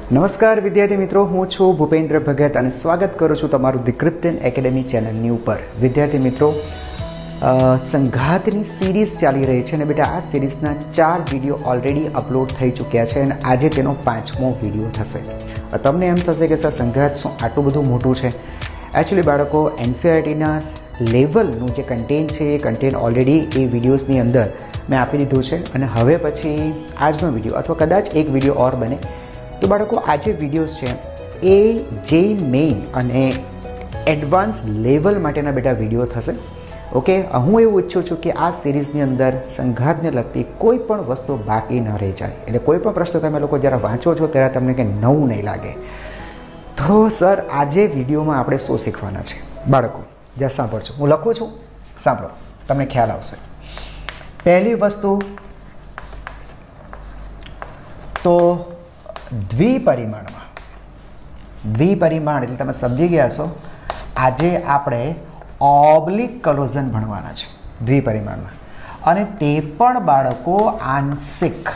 નમસ્કાર વિદ્યાર્થી મિત્રો, હું છું ભૂપેન્દ્ર ભગત અને સ્વાગત કરું છું તમારું ધી ક્રિપ્ટન એકેડમી ચેનલની ઉપર. વિદ્યાર્થી મિત્રો, સંઘાતની સિરીઝ ચાલી રહી છે અને બેટા આ સિરીઝના 4 વિડીયો ઓલરેડી અપલોડ થઈ ચૂક્યા છે અને આજે તેનો 5મો વિડીયો થશે. તમને એમ થશે કે સર સંઘાત શું આટલું બધું મોટું છે? એકચ્યુઅલી બાળકો, એનસીઈઆરટીના લેવલનું જે કન્ટેન્ટ છે એ કન્ટેન્ટ ઓલરેડી એ વિડીયોઝની અંદર મેં આપી દીધું છે અને હવે પછી આજનો વિડીયો અથવા કદાચ એક વિડીયો ઓર બને તો બાળકો આ જે વિડીયોઝ છે એ જે મેઇન અને એડવાન્સ લેવલ માટેના બેટા વિડીયો થશે. ઓકે, હું એવું ઈચ્છું છું કે આ સિરીઝની અંદર સંઘાતને લગતી કોઈ પણ વસ્તુ બાકી ન રહી જાય. એટલે કોઈ પણ પ્રશ્ન તમે લોકો જ્યારે વાંચો છો ત્યારે તમને કંઈ નવું નહીં લાગે. તો સર આજે વિડીયોમાં આપણે શું શીખવાના છે બાળકો? જ્યાં સાંભળજો, હું લખું છું, સાંભળો, તમને ખ્યાલ આવશે. પહેલી વસ્તુ તો દ્વિપરિમાણ એટલે તમે સમજી ગયા છો. આજે આપણે ઓબ્લિક કલોઝન ભણવાના છે દ્વિપરિમાણમાં, અને તે પણ બાળકો આંશિક.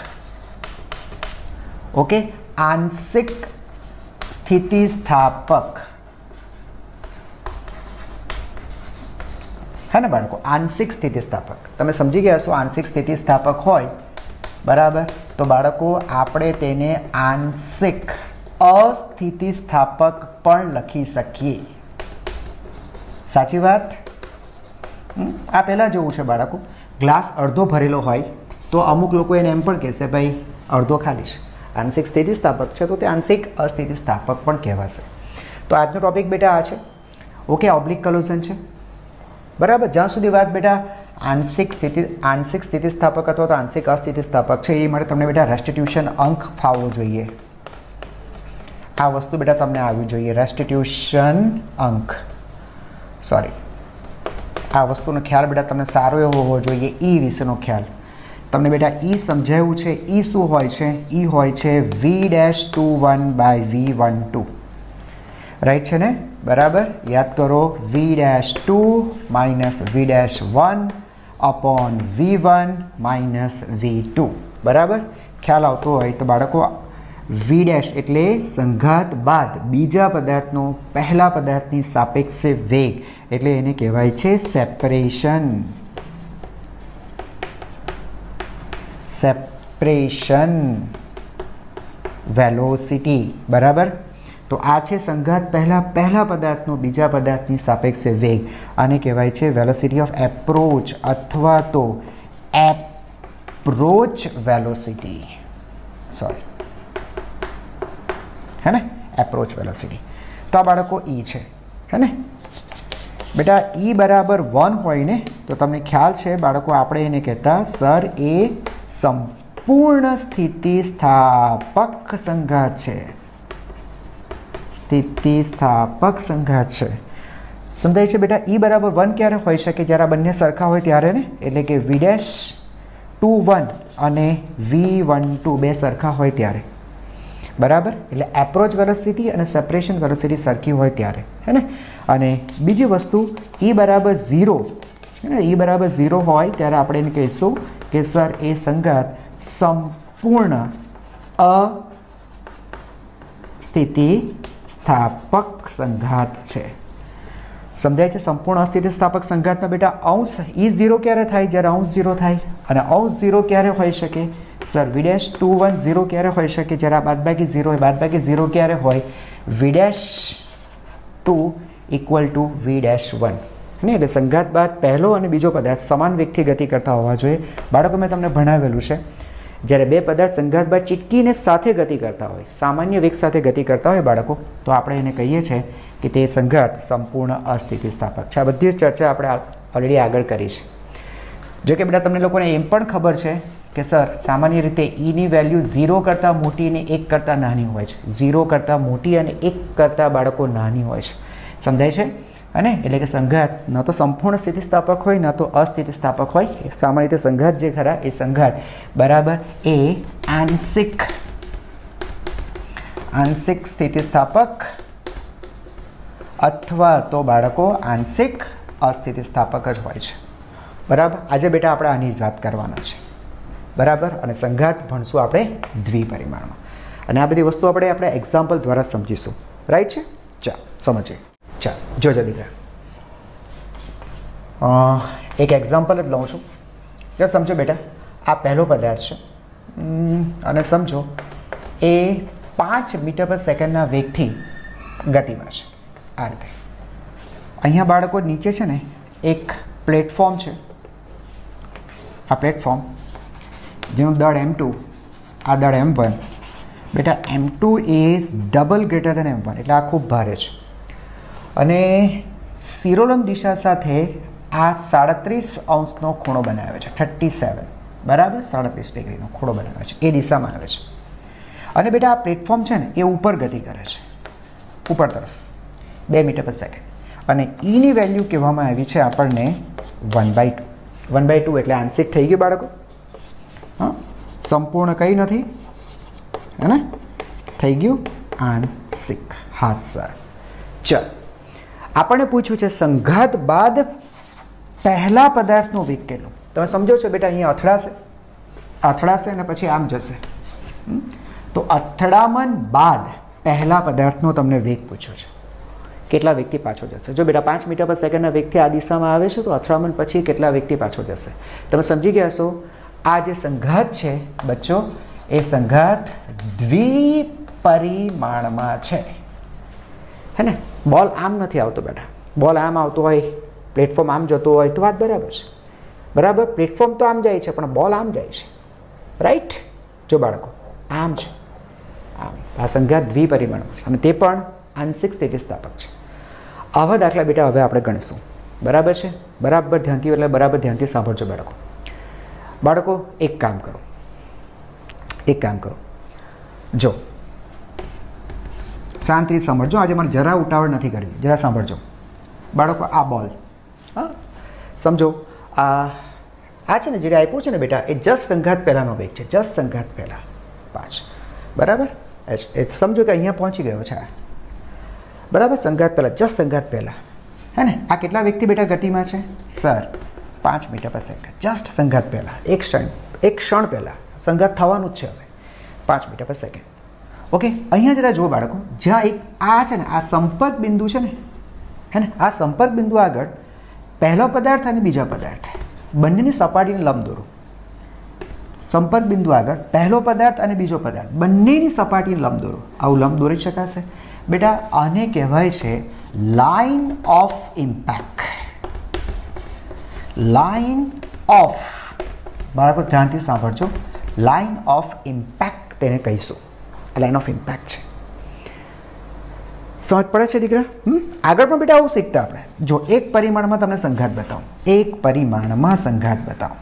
ઓકે, આંશિક સ્થિતિસ્થાપક હે ને બાળકો? આંશિક સ્થિતિસ્થાપક તમે સમજી ગયા છો. આંશિક સ્થિતિસ્થાપક હોય બરાબર, તો બાળકો આપણે તેને આંશિક અસ્થિતિસ્થાપક પણ લખી શકીએ. સાચી વાત? આ પહેલાં જેવું છે બાળકો, ગ્લાસ અડધો ભરેલો હોય તો અમુક લોકો એને એમ પણ કહેશે ભાઈ અડધો ખાલી છે. આંશિક સ્થિતિસ્થાપક છે તો તે આંશિક અસ્થિતિસ્થાપક પણ કહેવાશે. તો આજનો ટોપિક બેટા આ છે. ઓકે, ઓબ્લિક કલોઝન છે બરાબર. જ્યાં સુધી વાત બેટા આંશિક સ્થિતિસ્થાપક અથવા તો આંશિક અસ્થિતિસ્થાપક છે એ માટે તમને બેટા રેસ્ટિટ્યુશન અંક ફાવવો જોઈએ. આ વસ્તુ બેટા તમને આવવી જોઈએ, રેસ્ટિટ્યુશન અંક. સોરી, આ વસ્તુનો ખ્યાલ બેટા તમને સારો એવો હોવો જોઈએ. ઈ વિશેનો ખ્યાલ તમને બેટા ઈ સમજાવ્યું છે. ઈ શું હોય છે? ઈ હોય છે V'21/V12. રાઈટ છે ને? બરાબર, યાદ કરો. V'2 - V'1 upon V1 - V2. બરાબર, ખ્યાલ આવતો હોય તો બાળકો V' એટલે સંઘાત બાદ બીજા પદાર્થનો પહેલા પદાર્થની સાપેક્ષે વેગ, એટલે એને કહેવાય છે સેપરેશન. વેલોસિટી. બરાબર, તો આ છે સંઘાત પહેલા પદાર્થનો બીજા પદાર્થની સાપેક્ષે વેગ. આને કહેવાય છે વેલોસિટી ઓફ એપ્રોચ અથવા તો એપ્રોચ વેલોસિટી. સોરી, હે ને? Approach velocity. તો આ બાળકો ઈ છે, હે ને બેટા? ઈ બરાબર 1 હોય ને તો તમને ખ્યાલ છે બાળકો, આપણે એને કહેતા સર એ સંપૂર્ણ સ્થિતિસ્થાપક સંઘાત છે. સ્થિતિસ્થાપક સંઘાત છે. સમજાય છે બેટા? ઈ બરાબર 1 ક્યારે હોઈ શકે? જ્યારે આ બંને સરખા હોય ત્યારે ને, એટલે કે V'21 અને V'12 બે સરખા હોય ત્યારે. બરાબર, એટલે એપ્રોચ વેલોસિટી અને સેપરેશન વેલોસિટી સરખી હોય ત્યારે, હે ને? અને બીજી વસ્તુ ઈ બરાબર 0, હે ને? ઈ બરાબર 0 હોય ત્યારે આપણે એને કહીશું કે સર એ સંઘાત સંપૂર્ણ અસ્થિતિસ્થાપક સંઘાત છે. સમજાય છે? સંપૂર્ણ અસ્થિતિસ્થાપક સંઘાતના બેટા અંશ ઈ 0 ક્યારે થાય? જ્યારે અંશ 0 થાય. અને અંશ 0 ક્યારે હોઈ શકે? સર V'21 0 ક્યારે હોઈ શકે? જ્યારે આ બાદબાકી 0 હોય. બાદબાકી 0 ક્યારે હોય? V'2 = V'1. ને એટલે સંઘાત બાદ પહેલો અને બીજો પદાર્થ સમાન વેગથી ગતિ કરતા હોવા જોઈએ. બાળકો, મેં તમને ભણાવેલું છે, જ્યારે બે પદાર્થ સંઘાત બાદ ચીટકીને સાથે ગતિ કરતા હોય, સામાન્ય વેગ સાથે ગતિ કરતા હોય બાળકો, તો આપણે એને કહીએ છીએ કે તે સંઘાત સંપૂર્ણ અસ્થિતિસ્થાપક છે. આ બધી જ ચર્ચા આપણે ઓલરેડી આગળ કરી છે. જો કે બેટા તમને લોકોને એમ પણ ખબર છે કે સર સામાન્ય રીતે ઈની વેલ્યુ 0 કરતાં મોટી અને 1 કરતાં નાની હોય છે. 0 કરતાં મોટી અને 1 કરતાં બાળકો નાની હોય છે. સમજાય છે? અને એટલે કે સંઘાત ન તો સંપૂર્ણ સ્થિતિસ્થાપક હોય ન તો અસ્થિતિસ્થાપક હોય. સામાન્ય રીતે સંઘાત જે ખરા એ સંઘાત બરાબર એ આંશિક સ્થિતિસ્થાપક અથવા તો બાળકો આંશિક અસ્થિતિસ્થાપક જ હોય છે. બરાબર, આજે બેટા આપણે આની જ વાત કરવાના છે. બરાબર, અને સંઘાત ભણશું આપણે દ્વિપરિમાણમાં. અને આ બધી વસ્તુ આપણે એક્ઝામ્પલ દ્વારા સમજીશું. રાઈટ છે? ચાલ સમજીએ. ચાલ જોજો દીકરા, એક એક્ઝામ્પલ જ લઉં છું. જો સમજો બેટા, આ પહેલો પદાર્થ છે અને સમજો એ 5 મીટર પર સેકન્ડના વેગથી ગતિમાં છે. આ રીતે અહીંયા બાળકો નીચે છે ને એક પ્લેટફોર્મ છે. આ પ્લેટફોર્મ જેનું દળ M2, આ દળ M1. બેટા M2 is double greater than M1, એટલે આ ખૂબ ભારે છે. અને શિરોલંબ દિશા સાથે આ 37° ખૂણો બનાવે છે. 37 બરાબર, 37 ડિગ્રીનો ખૂણો બનાવે છે, એ દિશામાં આવે છે. અને બેટા આ પ્લેટફોર્મ છે ને એ ઉપર ગતિ કરે છે, ઉપર તરફ 2 મીટર પર સેકન્ડ. અને ઈની વેલ્યુ કહેવામાં આવી છે આપણને 1/2. 1/2 એટલે આંશિક થઈ ગયું બાળકો. હા, સંપૂર્ણ કંઈ નથી, હે ને? થઈ ગયું આંશિક. હા સર. ચાલ, આપણને પૂછ્યું છે સંઘાત બાદ પહેલા પદાર્થનો વેગ કેટલો. તમે સમજો છો બેટા, અહીંયા અથડાશે અને પછી આમ જશે. તો અથડામણ બાદ પહેલા પદાર્થનો તમને વેગ પૂછ્યો છે, કેટલા વેગથી પાછો જશે. જો બેટા 5 મીટર પર સેકન્ડના વેગથી આ દિશામાં આવે છે, તો અથડામણ પછી કેટલા વેગથી પાછો જશે. તમે સમજી ગયા છો. આ જે સંઘાત છે બચ્ચો, એ સંઘાત દ્વિપરિમાણમાં છે, હે ને? બોલ આમ નથી આવતો બેટા. બોલ આમ આવતો હોય, પ્લેટફોર્મ આમ જતો હોય તો વાત બરાબર છે. બરાબર, પ્લેટફોર્મ તો આમ જાય છે પણ બોલ આમ જાય છે. રાઈટ? જો બાળકો, આમ છે, આમ. આ સંઘાત દ્વિપરિમાણમાં છે અને તે પણ આંશિક સ્થિતિસ્થાપક છે. આવા દાખલા બેટા હવે આપણે ગણીશું. બરાબર છે? બરાબર ધ્યાનથી, એટલે બરાબર ધ્યાનથી સાંભળજો બાળકો. બાળકો એક કામ કરો, જો શાંતિથી સાંભળજો. આજે મારે જરા ઉતાવળ નથી કરવી, જરા સાંભળજો બાળકો. આ બોલ, હા સમજો, આ છે ને જે આપ્યું છે ને બેટા, એ જસ્ટ સંઘાત પહેલાંનો વેગ છે. જસ્ટ સંઘાત પહેલાં 5, બરાબર. એ સમજો કે અહીંયા પહોંચી ગયો છે. બરાબર, સંઘાત પહેલાં, જસ્ટ સંઘાત પહેલાં, હે ને? આ કેટલા વ્યક્તિ બેટા ગતિમાં છે સર? 5 મીટર પર સેકન્ડ. જસ્ટ સંઘાત પહેલાં, એક ક્ષણ પહેલાં સંઘાત થવાનું જ છે હવે, 5 મીટર પર સેકન્ડ. ઓકે, અહીંયા જરા જુઓ બાળકો, જ્યાં એક આ છે ને, આ સંપર્ક બિંદુ છે ને, હે ને? આ સંપર્ક બિંદુ આગળ પહેલો પદાર્થ અને બીજો પદાર્થ બંનેની સપાટીને લંબ દોરો. સંપર્ક બિંદુ આગળ પહેલો પદાર્થ અને બીજો પદાર્થ બંનેની સપાટીને લંબ દોરો. આવું લંબ દોરી શકાશે બેટા? આને કહેવાય છે line of impact. Line of, બાળકો ધ્યાનથી સાંભળજો, લાઇન ઓફ ઇમ્પેક્ટ તેને કહીશું. લાઇન ઓફ ઇમ્પેક્ટ છે. સમજ પડે છે દીકરા? આગળ પણ બેટા આવું શીખતા આપણે. જો એક પરિમાણમાં તમને સંઘાત બતાવું, એક પરિમાણમાં સંઘાત બતાવું.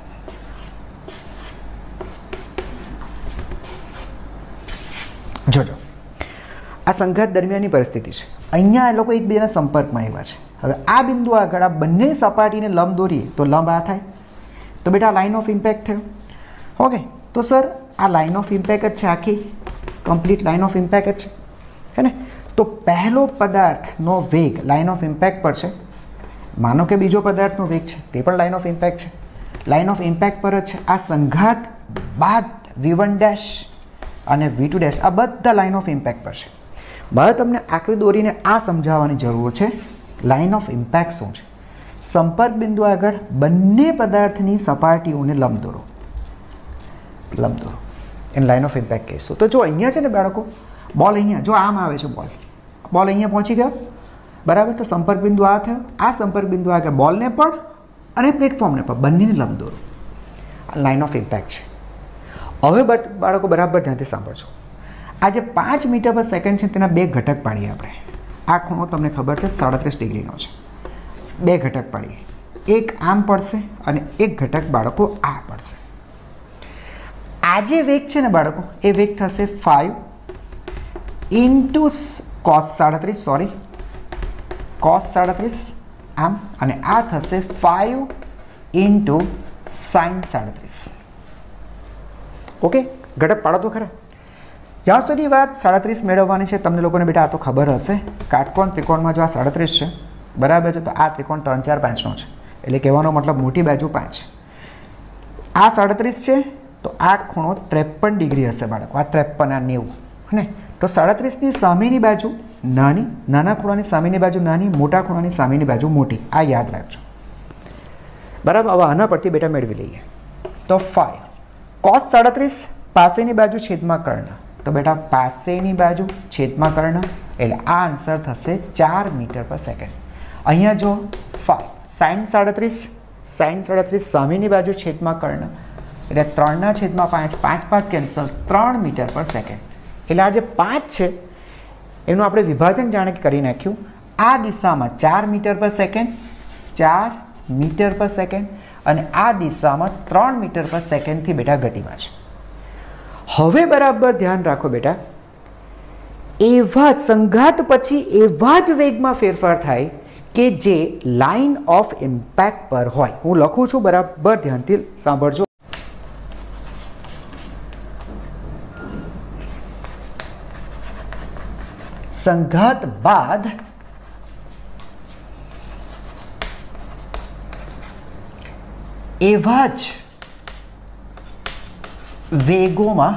જોજો, આ સંઘાત દરમિયાનની પરિસ્થિતિ છે. અહીંયા એ લોકો એકબીજાના સંપર્કમાં આવ્યા છે. હવે આ બિંદુ આગળ આ બંને સપાટીને લંબ દોરીએ તો લંબ આ થાય, તો બેટા લાઇન ઓફ ઇમ્પેક્ટ થયો. ઓકે, તો સર આ લાઇન ઓફ ઇમ્પેક્ટ જ છે, આખી કમ્પ્લીટ લાઇન ઓફ ઇમ્પેક્ટ જ છે, હે ને? તો પહેલો પદાર્થનો વેગ લાઇન ઓફ ઇમ્પેક્ટ પર છે. માનો કે બીજો પદાર્થનો વેગ છે, તે પણ લાઇન ઓફ ઇમ્પેક્ટ છે, લાઇન ઓફ ઇમ્પેક્ટ પર જ છે. આ સંઘાત બાદ V1' અને V2' આ બધા લાઇન ઓફ ઇમ્પેક્ટ પર છે. મારે તમને આકૃતિ દોરીને આ સમજાવવાની જરૂર છે. લાઇન ઓફ ઇમ્પેક્ટ શું છે? સંપર્ક બિંદુ આગળ બંને પદાર્થની સપાટીઓને લંબ દોરો. એને લાઇન ઓફ ઇમ્પેક્ટ કહીશું. તો જો અહીંયા છે ને બાળકો, બોલ અહીંયા જો આમ આવે છે, બોલ અહીંયા પહોંચી ગયો, બરાબર. તો સંપર્ક બિંદુ આ થયો. આ સંપર્ક બિંદુ આગળ બોલને પણ અને પ્લેટફોર્મને પણ બંનેને લંબ દોરો. લાઇન ઓફ ઇમ્પેક્ટ છે. હવે બાળકો બરાબર ધ્યાનથી સાંભળજો. આ જે 5 મીટર પર સેકન્ડ છે તેના 2 ઘટક પાડીએ આપણે. આ ખૂણો તમને ખબર છે 37 ડિગ્રીનો છે. 2 ઘટક પાડીએ, એક આમ પડશે અને એક ઘટક બાળકો આ પડશે. આ જે વેગ છે ને બાળકો, એ વેગ થશે 5 ઇન્ટુ cos 37 આમ, અને આ થશે 5 ઇન્ટુ sin 37. ઓકે, ઘટક પાડો તો ખરા. જ્યાં સુધી વાત 37 મેળવવાની છે તમને લોકોને બેટા આ તો ખબર હશે. કાટકોણ ત્રિકોણમાં જો આ 37 છે, બરાબર છે, તો આ ત્રિકોણ 3, 4, 5નો છે. એટલે કહેવાનો મતલબ મોટી બાજુ 5. આ 37 છે તો આ ખૂણો 53 ડિગ્રી હશે બાળકો. આ 53, આ 90, ને તો 37ની સામેની બાજુ નાની, નાના ખૂણાની સામેની બાજુ નાની, મોટા ખૂણાની સામેની બાજુ મોટી. આ યાદ રાખજો. બરાબર. હવે આના પરથી બેટા મેળવી લઈએ. તો 5 cos 37 પાસેની બાજુ છેદમાં કર્ણ. તો બેટા પાસેની બાજુ છેદમાં કર્ણ એટલે આ આન્સર થશે 4 મીટર પર સેકન્ડ. અહીંયા જો 5 sin 37 સામેની બાજુ છેદમાં કર્ણ એટલે 3 છેદમાં 5, 5 5 કેન્સલ, 3 મીટર પર સેકન્ડ. એટલે આ જે 5 છે એનું આપણે વિભાજન જાણે કરી નાખ્યું. આ દિશામાં 4 મીટર પર સેકન્ડ, 4 મીટર પર સેકન્ડ, અને આ દિશામાં 3 મીટર પર સેકન્ડથી બેટા ગતિમાં છે. હવે બરાબર ધ્યાન રાખો બેટા, એવા જ સંઘાત પછી એવા જ વેગમાં ફેરફાર થાય કે જે લાઇન ઓફ ઇમ્પેક્ટ પર હોય. હું લખું છું, બરાબર ધ્યાનથી સાંભળજો. સંઘાત બાદ એવા જ વેગોમાં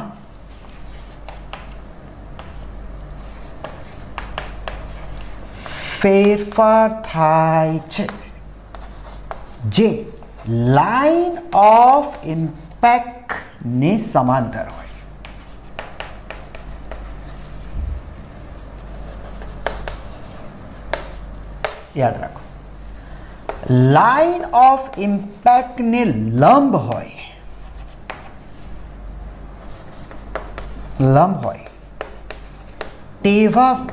ફેરફાર થાય છે જે લાઇન ઓફ ઇમ્પેક્ટને સમાંતર હોય. યાદ રાખો, લાઇન ઓફ ઇમ્પેક્ટને લંબ હોય, લંબ હોય તેવા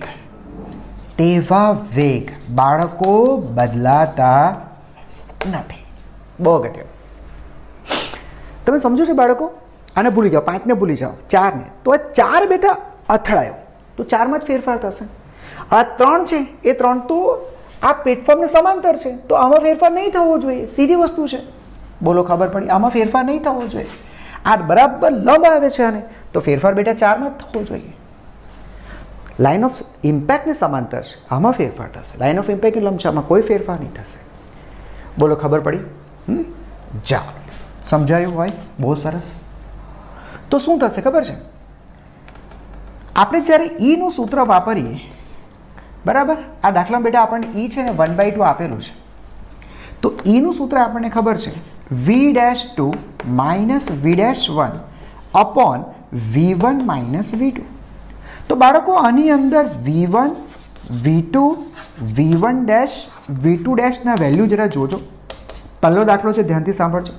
વેગ બાળકો બદલાતા નથી. બહુ અગત્યનું. તમે સમજો છો બાળકો? આને ભૂલી જાઓ, 5 ને ભૂલી જાઓ, 4 ને. તો આ 4 બેટા અથડાયો તો 4 માં જ ફેરફાર થશે. આ 3 છે એ 3 તો આ પ્લેટફોર્મને સમાંતર છે, તો આમાં ફેરફાર નહીં થવો જોઈએ. સીધી વસ્તુ છે. બોલો, ખબર પડી? આમાં ફેરફાર નહીં થવો જોઈએ. આ બરાબર લંબ આવે છે આને, તો ફેરફાર બેટા 4 માં જ થવો જોઈએ. લાઇન ઓફ ઇમ્પેક્ટને સમાંતર છે, આમાં ફેરફાર થશે. લાઇન ઓફ ઇમ્પેક્ટ લંબ છે, આમાં કોઈ ફેરફાર નહીં થશે. બોલો, ખબર પડી? જાઓ, સમજાયું હોય? બહુ સરસ. તો શું થશે ખબર છે? આપણે જ્યારે ઈનું સૂત્ર વાપરીએ, બરાબર, આ દાખલામાં બેટા આપણને ઈ છે ને 1/2 આપેલું છે. તો ઈનું સૂત્ર આપણને ખબર છે, v'2 minus v'1 upon v1 minus v2. તો બાળકો આની અંદર v1, v2, v1 dash, v2 ડેશના value જરા જોજો. પહેલો દાખલો છે, ધ્યાનથી સાંભળજો.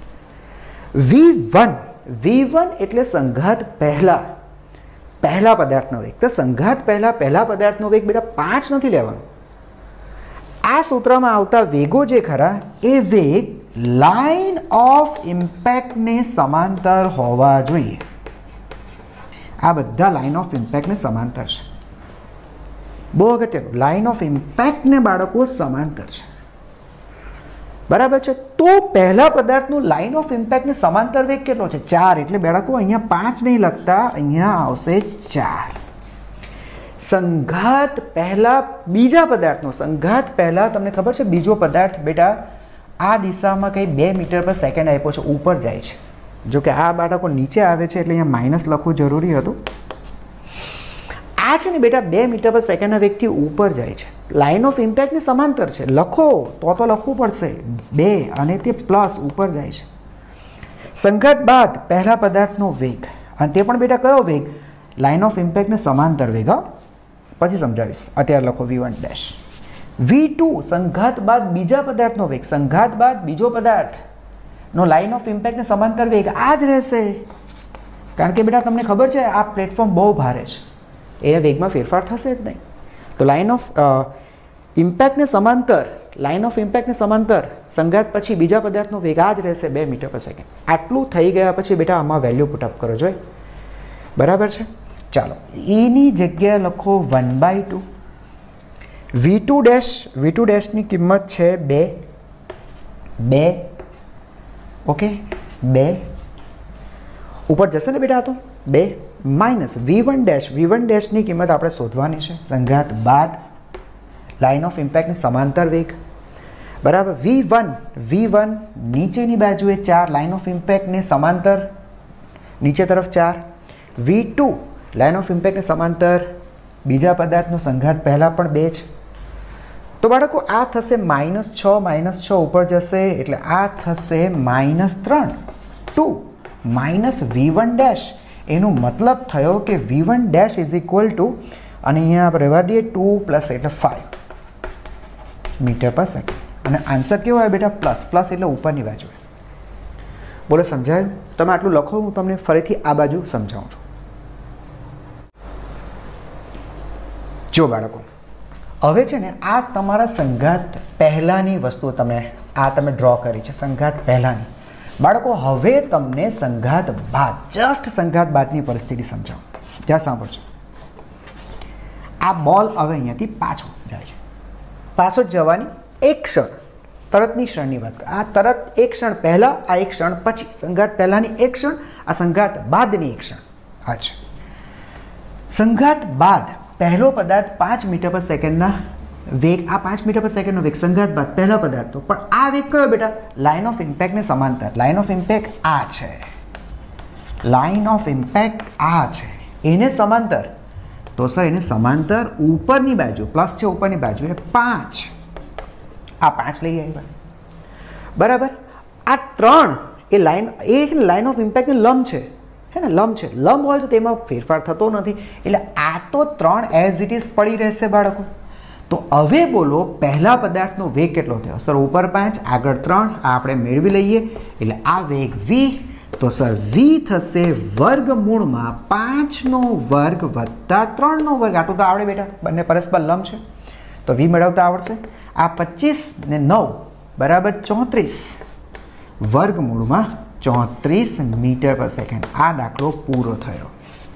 v1 એટલે સંઘાત પહેલા પદાર્થનો વેગ. તો સંઘાત પહેલા પદાર્થનો વેગ બેટા 5 નથી લેવાનો. આ સૂત્રમાં આવતા વેગો જે ખરા એ વેગ લાઇન ઓફ ઇમ્પેક્ટને સમાંતર હોવા જોઈએ. આ બધા લાઇન ઓફ ઇમ્પેક્ટને સમાંતર છે. બહુ અગત્યનું, લાઇન ઓફ ઇમ્પેક્ટને બાળકો સમાંતર છે. બરાબર છે? તો પહેલા પદાર્થનું લાઇન ઓફ ઇમ્પેક્ટને સમાંતર વેગ કેટલો છે? 4. એટલે બાળકો અહીંયા 5 નહીં લખતા, અહીંયા આવશે 4. સંઘાત પહેલા બીજા પદાર્થનો, સંઘાત પહેલા તમને ખબર છે બીજો પદાર્થ બેટા આ દિશામાં કંઈ 2 મીટર પર સેકન્ડ આપ્યો છે, ઉપર જાય છે. જો કે આ બાળકો નીચે આવે છે એટલે અહીંયા માઇનસ લખવું જરૂરી હતું. આ છે ને બેટા 2 મીટર પર સેકન્ડના વેગથી ઉપર જાય છે. લાઇન ઓફ ઇમ્પેક્ટની સમાંતર છે. લખો તો લખવું પડશે 2 અને તે પ્લસ ઉપર જાય છે. સંઘાત બાદ પહેલા પદાર્થનો વેગ, અને તે પણ બેટા કયો વેગ? લાઇન ઓફ ઇમ્પેક્ટને સમાંતર વેગ. પછી સમજાવીશ, અત્યારે લખો v1 ડેશ. v2 સંઘાત બાદ બીજા પદાર્થનો વેગ, સંઘાત બાદ બીજો પદાર્થનો લાઇન ઓફ ઇમ્પેક્ટને સમાંતર વેગ આ જ રહેશે. કારણ કે બેટા તમને ખબર છે આ પ્લેટફોર્મ બહુ ભારે છે, એ વેગમાં ફેરફાર થશે જ નહીં. તો લાઇન ઓફ ઇમ્પેક્ટને સમાંતર, લાઇન ઓફ ઇમ્પેક્ટને સમાંતર સંઘાત પછી બીજા પદાર્થનો વેગ આ જ રહેશે 2 મીટર પર સેકન્ડ. આટલું થઈ ગયા પછી બેટા આમાં વેલ્યુ પુટઅપ કરો જોઈએ. બરાબર છે? ચાલો, ઈની જગ્યાએ લખો 1/2. v2 ડેશની કિંમત છે 2. ઓકે, 2 ઉપર જશે ને બેટા? તો 2 માઇનસ v1 ડેશની કિંમત આપણે શોધવાની છે. સંઘાત બાદ લાઇન ઓફ ઇમ્પેક્ટની સમાંતર વેગ. બરાબર? v1 નીચેની બાજુએ 4, લાઇન ઓફ ઇમ્પેક્ટને સમાંતર નીચે તરફ 4. v2 લાઇન ઓફ ઇમ્પેક્ટને સમાંતર બીજા પદાર્થનો સંઘાત પહેલાં પણ 2 છે. તો બાળકો આ થશે -6 ઉપર જશે એટલે આ થશે -3 2 -v1 ડેશ. એનો મતલબ થયો કે v1 dash is equal two, અને અહીંયા રહેવા દઈએ 2 પ્લસ એટલે 5 મીટર પર સેકન્ડ. અને આન્સર કેવો આવે બેટા? પ્લસ એટલે ઉપરની બાજુ. બોલો સમજાયું? તમે આટલું લખો, હું તમને ફરીથી આ બાજુ સમજાવું છું. જો બાળકો, હવે છે ને આ તમારા સંઘાત પહેલાંની વસ્તુઓ તમે ડ્રો કરી છે, સંઘાત પહેલાંની. બાળકો હવે તમને સંઘાત બાદ, જસ્ટ સંઘાત બાદની પરિસ્થિતિ સમજાવું. ત્યાં સાંભળજો. આ બોલ હવે અહીંયાથી પાછો જાય છે. પાછો જવાની એક ક્ષણ, તરતની ક્ષણની વાત. આ તરત એક ક્ષણ પહેલાં, આ એક ક્ષણ પછી. સંઘાત પહેલાંની એક ક્ષણ, આ સંઘાત બાદની એક ક્ષણ. અચ્છા, સંઘાત બાદ પહેલો પદાર્થ 5 મીટર પર સેકન્ડના વેગ, આ 5 મીટર પર સેકન્ડનો વેગ સંઘાત બાદ પહેલા પદાર્થ. તો પણ આ વેગ કયો બેટા? લાઇન ઓફ ઇમ્પેક્ટને સમાંતર. લાઇન ઓફ ઇમ્પેક્ટ આ છે, લાઇન ઓફ ઇમ્પેક્ટ આ છે, એને સમાંતર. તો સર એને સમાંતર ઉપરની બાજુ, પ્લસ છે ઉપરની બાજુ, એ 5. આ 5 લઈ આવ્યા, બરાબર. આ 3 એ લાઇન, એ છે ને લાઇન ઓફ ઇમ્પેક્ટને લંબ છે, હે ને? લંબ છે. લંબ હોય તો તેમાં ફેરફાર થતો નથી, એટલે આ તો 3 એઝ ઇટ ઇઝ પડી રહેશે બાળકો. તો હવે બોલો પહેલા પદાર્થનો વેગ કેટલો થયો? સર ઉપર 5, આગળ 3, આ આપણે મેળવી લઈએ. એટલે આ વેગ v. તો સર v થશે વર્ગમૂળમાં 5નો વર્ગ વત્તા 3નો વર્ગ. આટલું તો આવડે બેટા, બંને પરસ્પર લંબ છે તો v મેળવતા આવડશે. આ 25 ને 9 બરાબર 34, વર્ગમૂળમાં 34 મીટર પર સેકન્ડ. આ દાખલો પૂરો થયો.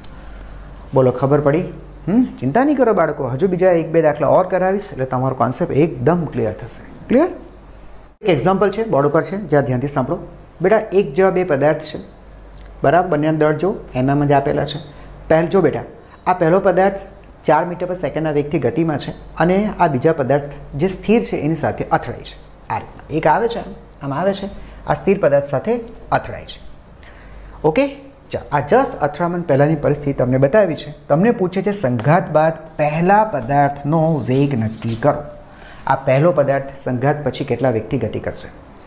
બોલો ખબર પડી? ચિંતા નહીં કરો બાળકો, હજુ બીજા 1-2 દાખલા ઓર કરાવીશ એટલે તમારો કોન્સેપ્ટ એકદમ ક્લિયર થશે. ક્લિયર? એક એક્ઝામ્પલ છે, બોર્ડ ઉપર છે, જ્યાં ધ્યાનથી સાંભળો. બેટા એક જેવા 2 પદાર્થ છે, બરાબર. બંનેના દળ જો એમ જ આપેલા છે. જો બેટા, આ પહેલો પદાર્થ 4 મીટર પર સેકન્ડના વેગથી ગતિમાં છે, અને આ બીજા પદાર્થ જે સ્થિર છે એની સાથે અથડાય છે. આ રીતના એક આવે છે, આમ આવે છે, આ સ્થિર પદાર્થ સાથે અથડાય છે. ઓકે, આ જસ્ટ અથડામણ પહેલાંની પરિસ્થિતિ તમને બતાવી છે. તમને પૂછે છે સંઘાત બાદ પહેલા પદાર્થનો વેગ નક્કી કરો. આ પહેલો પદાર્થ સંઘાત પછી કેટલા વેગથી ગતિ કરશે?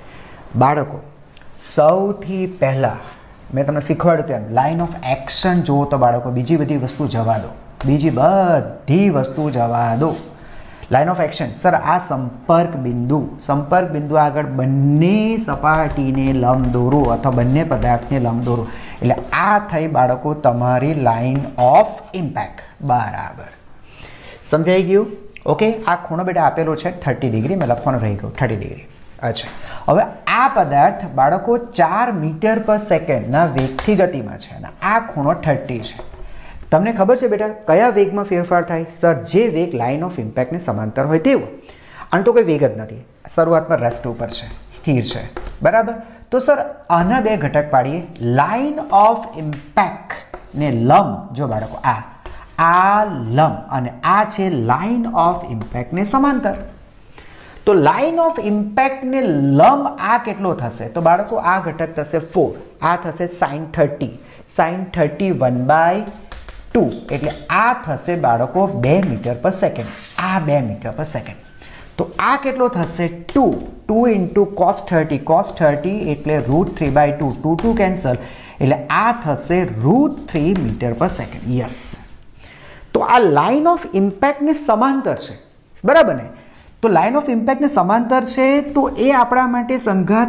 બાળકો સૌથી પહેલાં મેં તમને શીખવાડ્યું તેમ લાઇન ઓફ એક્શન જુઓ તો બાળકો બીજી બધી વસ્તુ જવા દો, બીજી બધી વસ્તુ જવા દો. લાઇન ઓફ એક્શન, સર આ સંપર્ક બિંદુ આગળ બંને સપાટીને લંબ દોરો અથવા બંને પદાર્થને લંબ દોરો. એટલે આ થઈ બાળકો તમારી લાઇન ઓફ ઇમ્પેક્ટ. બરાબર, સમજાઈ ગયું? ઓકે, આ ખૂણો બેટા આપેલો છે 30 ડિગ્રી, મેં લખવાનું રહી ગયું 30 ડિગ્રી. અચ્છા, હવે આ પદાર્થ બાળકો 4 મીટર પર સેકન્ડના વેગથી ગતિમાં છે અને આ ખૂણો 30 છે. તમને ખબર છે બેટા કયા વેગમાં ફેરફાર થાય? સર જે વેગ લાઇન ઓફ ઇમ્પેક્ટને સમાંતર હોય તેવો. આને તો કોઈ વેગ જ નથી, શરૂઆતમાં રેસ્ટ ઉપર છે, સ્થિર છે, બરાબર. તો સર આના 2 ઘટક પાડીએ. લાઇન ઓફ ઇમ્પેક્ટ ને લંબ, જો બાળકો આ લંબ અને આ છે લાઇન ઓફ ઇમ્પેક્ટને સમાંતર. તો લાઇન ઓફ ઇમ્પેક્ટને લંબ આ કેટલો થશે? તો બાળકો આ ઘટક થશે 4, આ થશે sin 30, sin 30 1/2, એટલે આ થશે બાળકો 2 મીટર પર સેકન્ડ. આ 2 મીટર પર સેકન્ડ. તો આ કેટલો થશે? 2 into cos 30, cos 30 એટલે √3/2, 2 કેન્સલ, એટલે આ થશે √3 મીટર પર સેકન્ડ. યસ, તો આ લાઇન ઓફ ઇમ્પેક્ટને સમાંતર છે, બરાબર ને? તો લાઇન ઓફ ઇમ્પેક્ટને સમાંતર છે તો એ આપણા માટે સંઘાત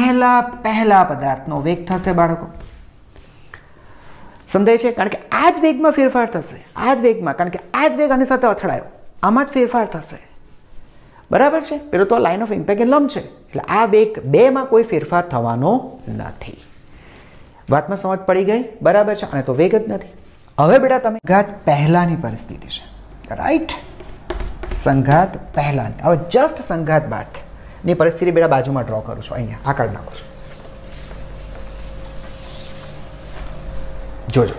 પહેલા પદાર્થનો વેગ થશે બાળકો. સમજાય છે? કારણ કે આ જ વેગમાં ફેરફાર થશે, આ જ વેગમાં, કારણ કે આ જ વેગ આની સાથે અથડાયો, આમાં જ ફેરફાર થશે, બરાબર છે? પેલો તો લાઇન ઓફ ઇમ્પેક્ટ એ લંબ છે, એટલે આ વેગ 2માં કોઈ ફેરફાર થવાનો નથી. વાતમાં સમજ પડી ગઈ? બરાબર છે? અને તો વેગ જ નથી. હવે બેટા તમે સંઘાત પહેલાની પરિસ્થિતિ છે, રાઈટ? સંઘાત પહેલાની. હવે જસ્ટ સંઘાત બાદની પરિસ્થિતિ બેટા બાજુમાં ડ્રો કરું છું, અહીંયા આકાર નાખો છો. જોજો,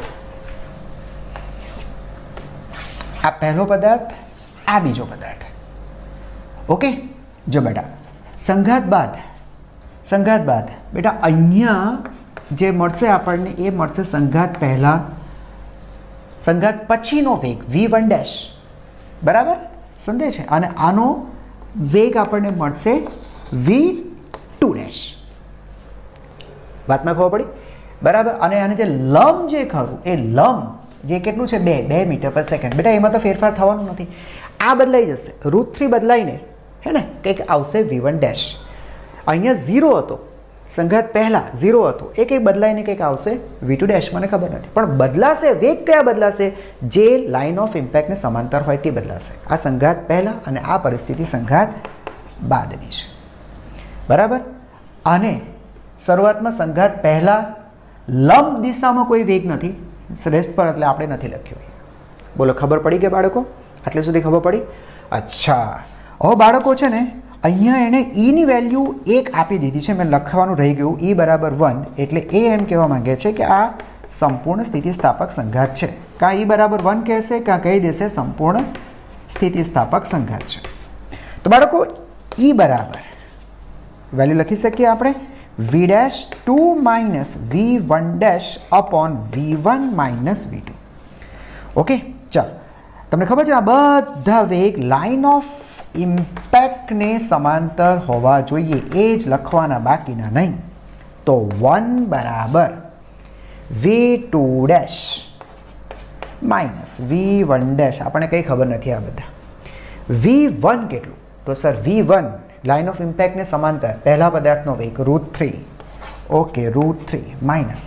આ પહેલો પદાર્થ, આ બીજો પદાર્થ. ઓકે, જો બેટા સંઘાત બાદ બેટા અહીંયા જે મળશે આપણને એ મળશે સંઘાત પહેલા સંઘાત પછીનો વેગ v1 ડેશ, બરાબર સમજે છે, અને આનો વેગ આપણને મળશે v2 ડેશ. વાતમાં ખબર પડી, બરાબર. અને આને જે લંબ જે ખરું એ લંબ જે કેટલું છે 2 મીટર પર સેકન્ડ. બેટા એમાં તો ફેરફાર થવાનો નથી, આ બદલાઈ જશે, √3 બદલાઈને હે ને કંઈક આવશે v1 ડેશ. અહીંયા 0 હતો સંઘાત પહેલા 0 હતો, એ કંઈક બદલાઈને કંઈક આવશે v2 ડેશ. મને ખબર નથી, પણ બદલાશે. વેગ કયા બદલાશે? જે લાઇન ઓફ ઇમ્પેક્ટને સમાંતર હોય તે બદલાશે. આ સંઘાત પહેલા અને આ પરિસ્થિતિ સંઘાત બાદની છે, બરાબર. અને શરૂઆતમાં સંઘાત પહેલા લંબ દિશામાં કોઈ વેગ નથી, શ્રેષ્ઠ પર એટલે આપણે નથી લખ્યું. બોલો ખબર પડી કે બાળકો? આટલે સુધી ખબર પડી? અચ્છા, હવે બાળકો છે ને અહીંયા એને ઈની વેલ્યુ 1 આપી દીધી છે, મેં લખવાનું રહી ગયું, e બરાબર 1, એટલે એ એમ કહેવા માંગે છે કે આ સંપૂર્ણ સ્થિતિસ્થાપક સંઘાત છે. કાં e બરાબર 1 કહેશે, કાં કહી દેશે સંપૂર્ણ સ્થિતિસ્થાપક સંઘાત છે. તો બાળકો e બરાબર વેલ્યુ લખી શકીએ આપણે v'2 minus v1 dash upon v1 minus v2. Okay, ચાલો. તમને ખબર છે આ બધા વેગ લાઇન ઓફ ઇમ્પેક્ટને સમાંતર હોવા જોઈએ, એ જ લખવાના, બાકીના નહીં. તો 1 બરાબર v2 dash minus v1 dash, આપણને કંઈ ખબર નથી આ બધા. v1 કેટલું? તો સર v1 લાઇન ઓફ ઇમ્પેક્ટને સમાંતર પહેલા પદાર્થનો વેગ √3, ઓકે √3 માઇનસ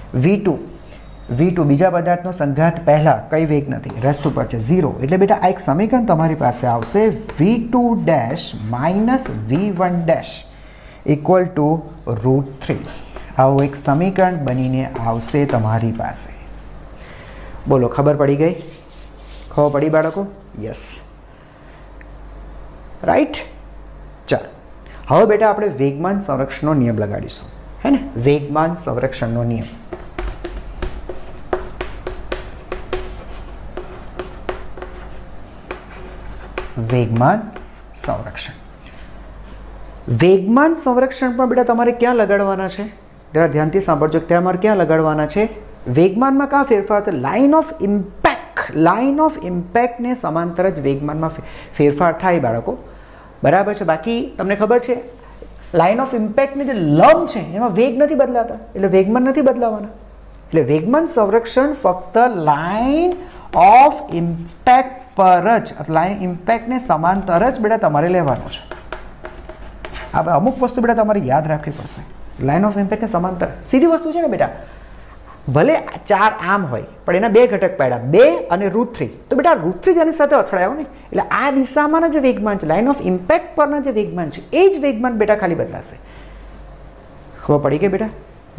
v2 બીજા પદાર્થનો સંઘાત પહેલા કઈ વેગ નથી, રેસ્ટ ઉપર છે 0. એટલે બેટા આ એક સમીકરણ તમારી પાસે આવશે v2 dash minus v1 dash equal to √3. આવું એક સમીકરણ બનીને આવશે તમારી પાસે. બોલો ખબર પડી ગઈ? ખબર પડી બાળકો? Yes, right. ચાલો, હવે બેટા આપણે વેગમાન સંરક્ષણનો નિયમ લગાડીશું, હે ને? વેગમાન સંરક્ષણનો નિયમ. વેગમાન સંરક્ષણ. વેગમાન સંરક્ષણ પણ બેટા તમારે ક્યાં લગાડવાના છે? જરા ધ્યાનથી સાંભળજો. તમારે ક્યાં લગાડવાના છે? વેગમાનમાં ક્યાં ફેરફાર થાય? Line of impact, line of ઇમ્પેક્ટને સમાંતર જ વેગમાનમાં ફેરફાર થાય બાળકો, બરાબર છે. બાકી તમને ખબર છે લાઇન ઓફ ઇમ્પેક્ટની જે લંબ છે એમાં વેગ નથી બદલાતા, એટલે વેગમાન નથી બદલાવાના. એટલે વેગમાન સંરક્ષણ ફક્ત લાઇન ઓફ ઇમ્પેક્ટ પર જ, લાઇન ઇમ્પેક્ટને સમાંતર જ બેટા તમારે લેવાનો છે. આ અમુક વસ્તુ બેટા તમારે યાદ રાખવી પડશે. લાઇન ઓફ ઇમ્પેક્ટને સમાંતર સીધી વસ્તુ છે ને બેટા. ભલે 4 આમ હોય પણ એના 2 ઘટક પાડ્યા, 2 અને √3, તો બેટા √3 જેની સાથે અથડાયો ને, એટલે આ દિશામાંના જે વેગમાન છે, લાઇન ઓફ ઇમ્પેક્ટ પરના જે વેગમાન છે, એ જ વેગમાન બેટા ખાલી બદલાશે. ખબર પડી કે બેટા?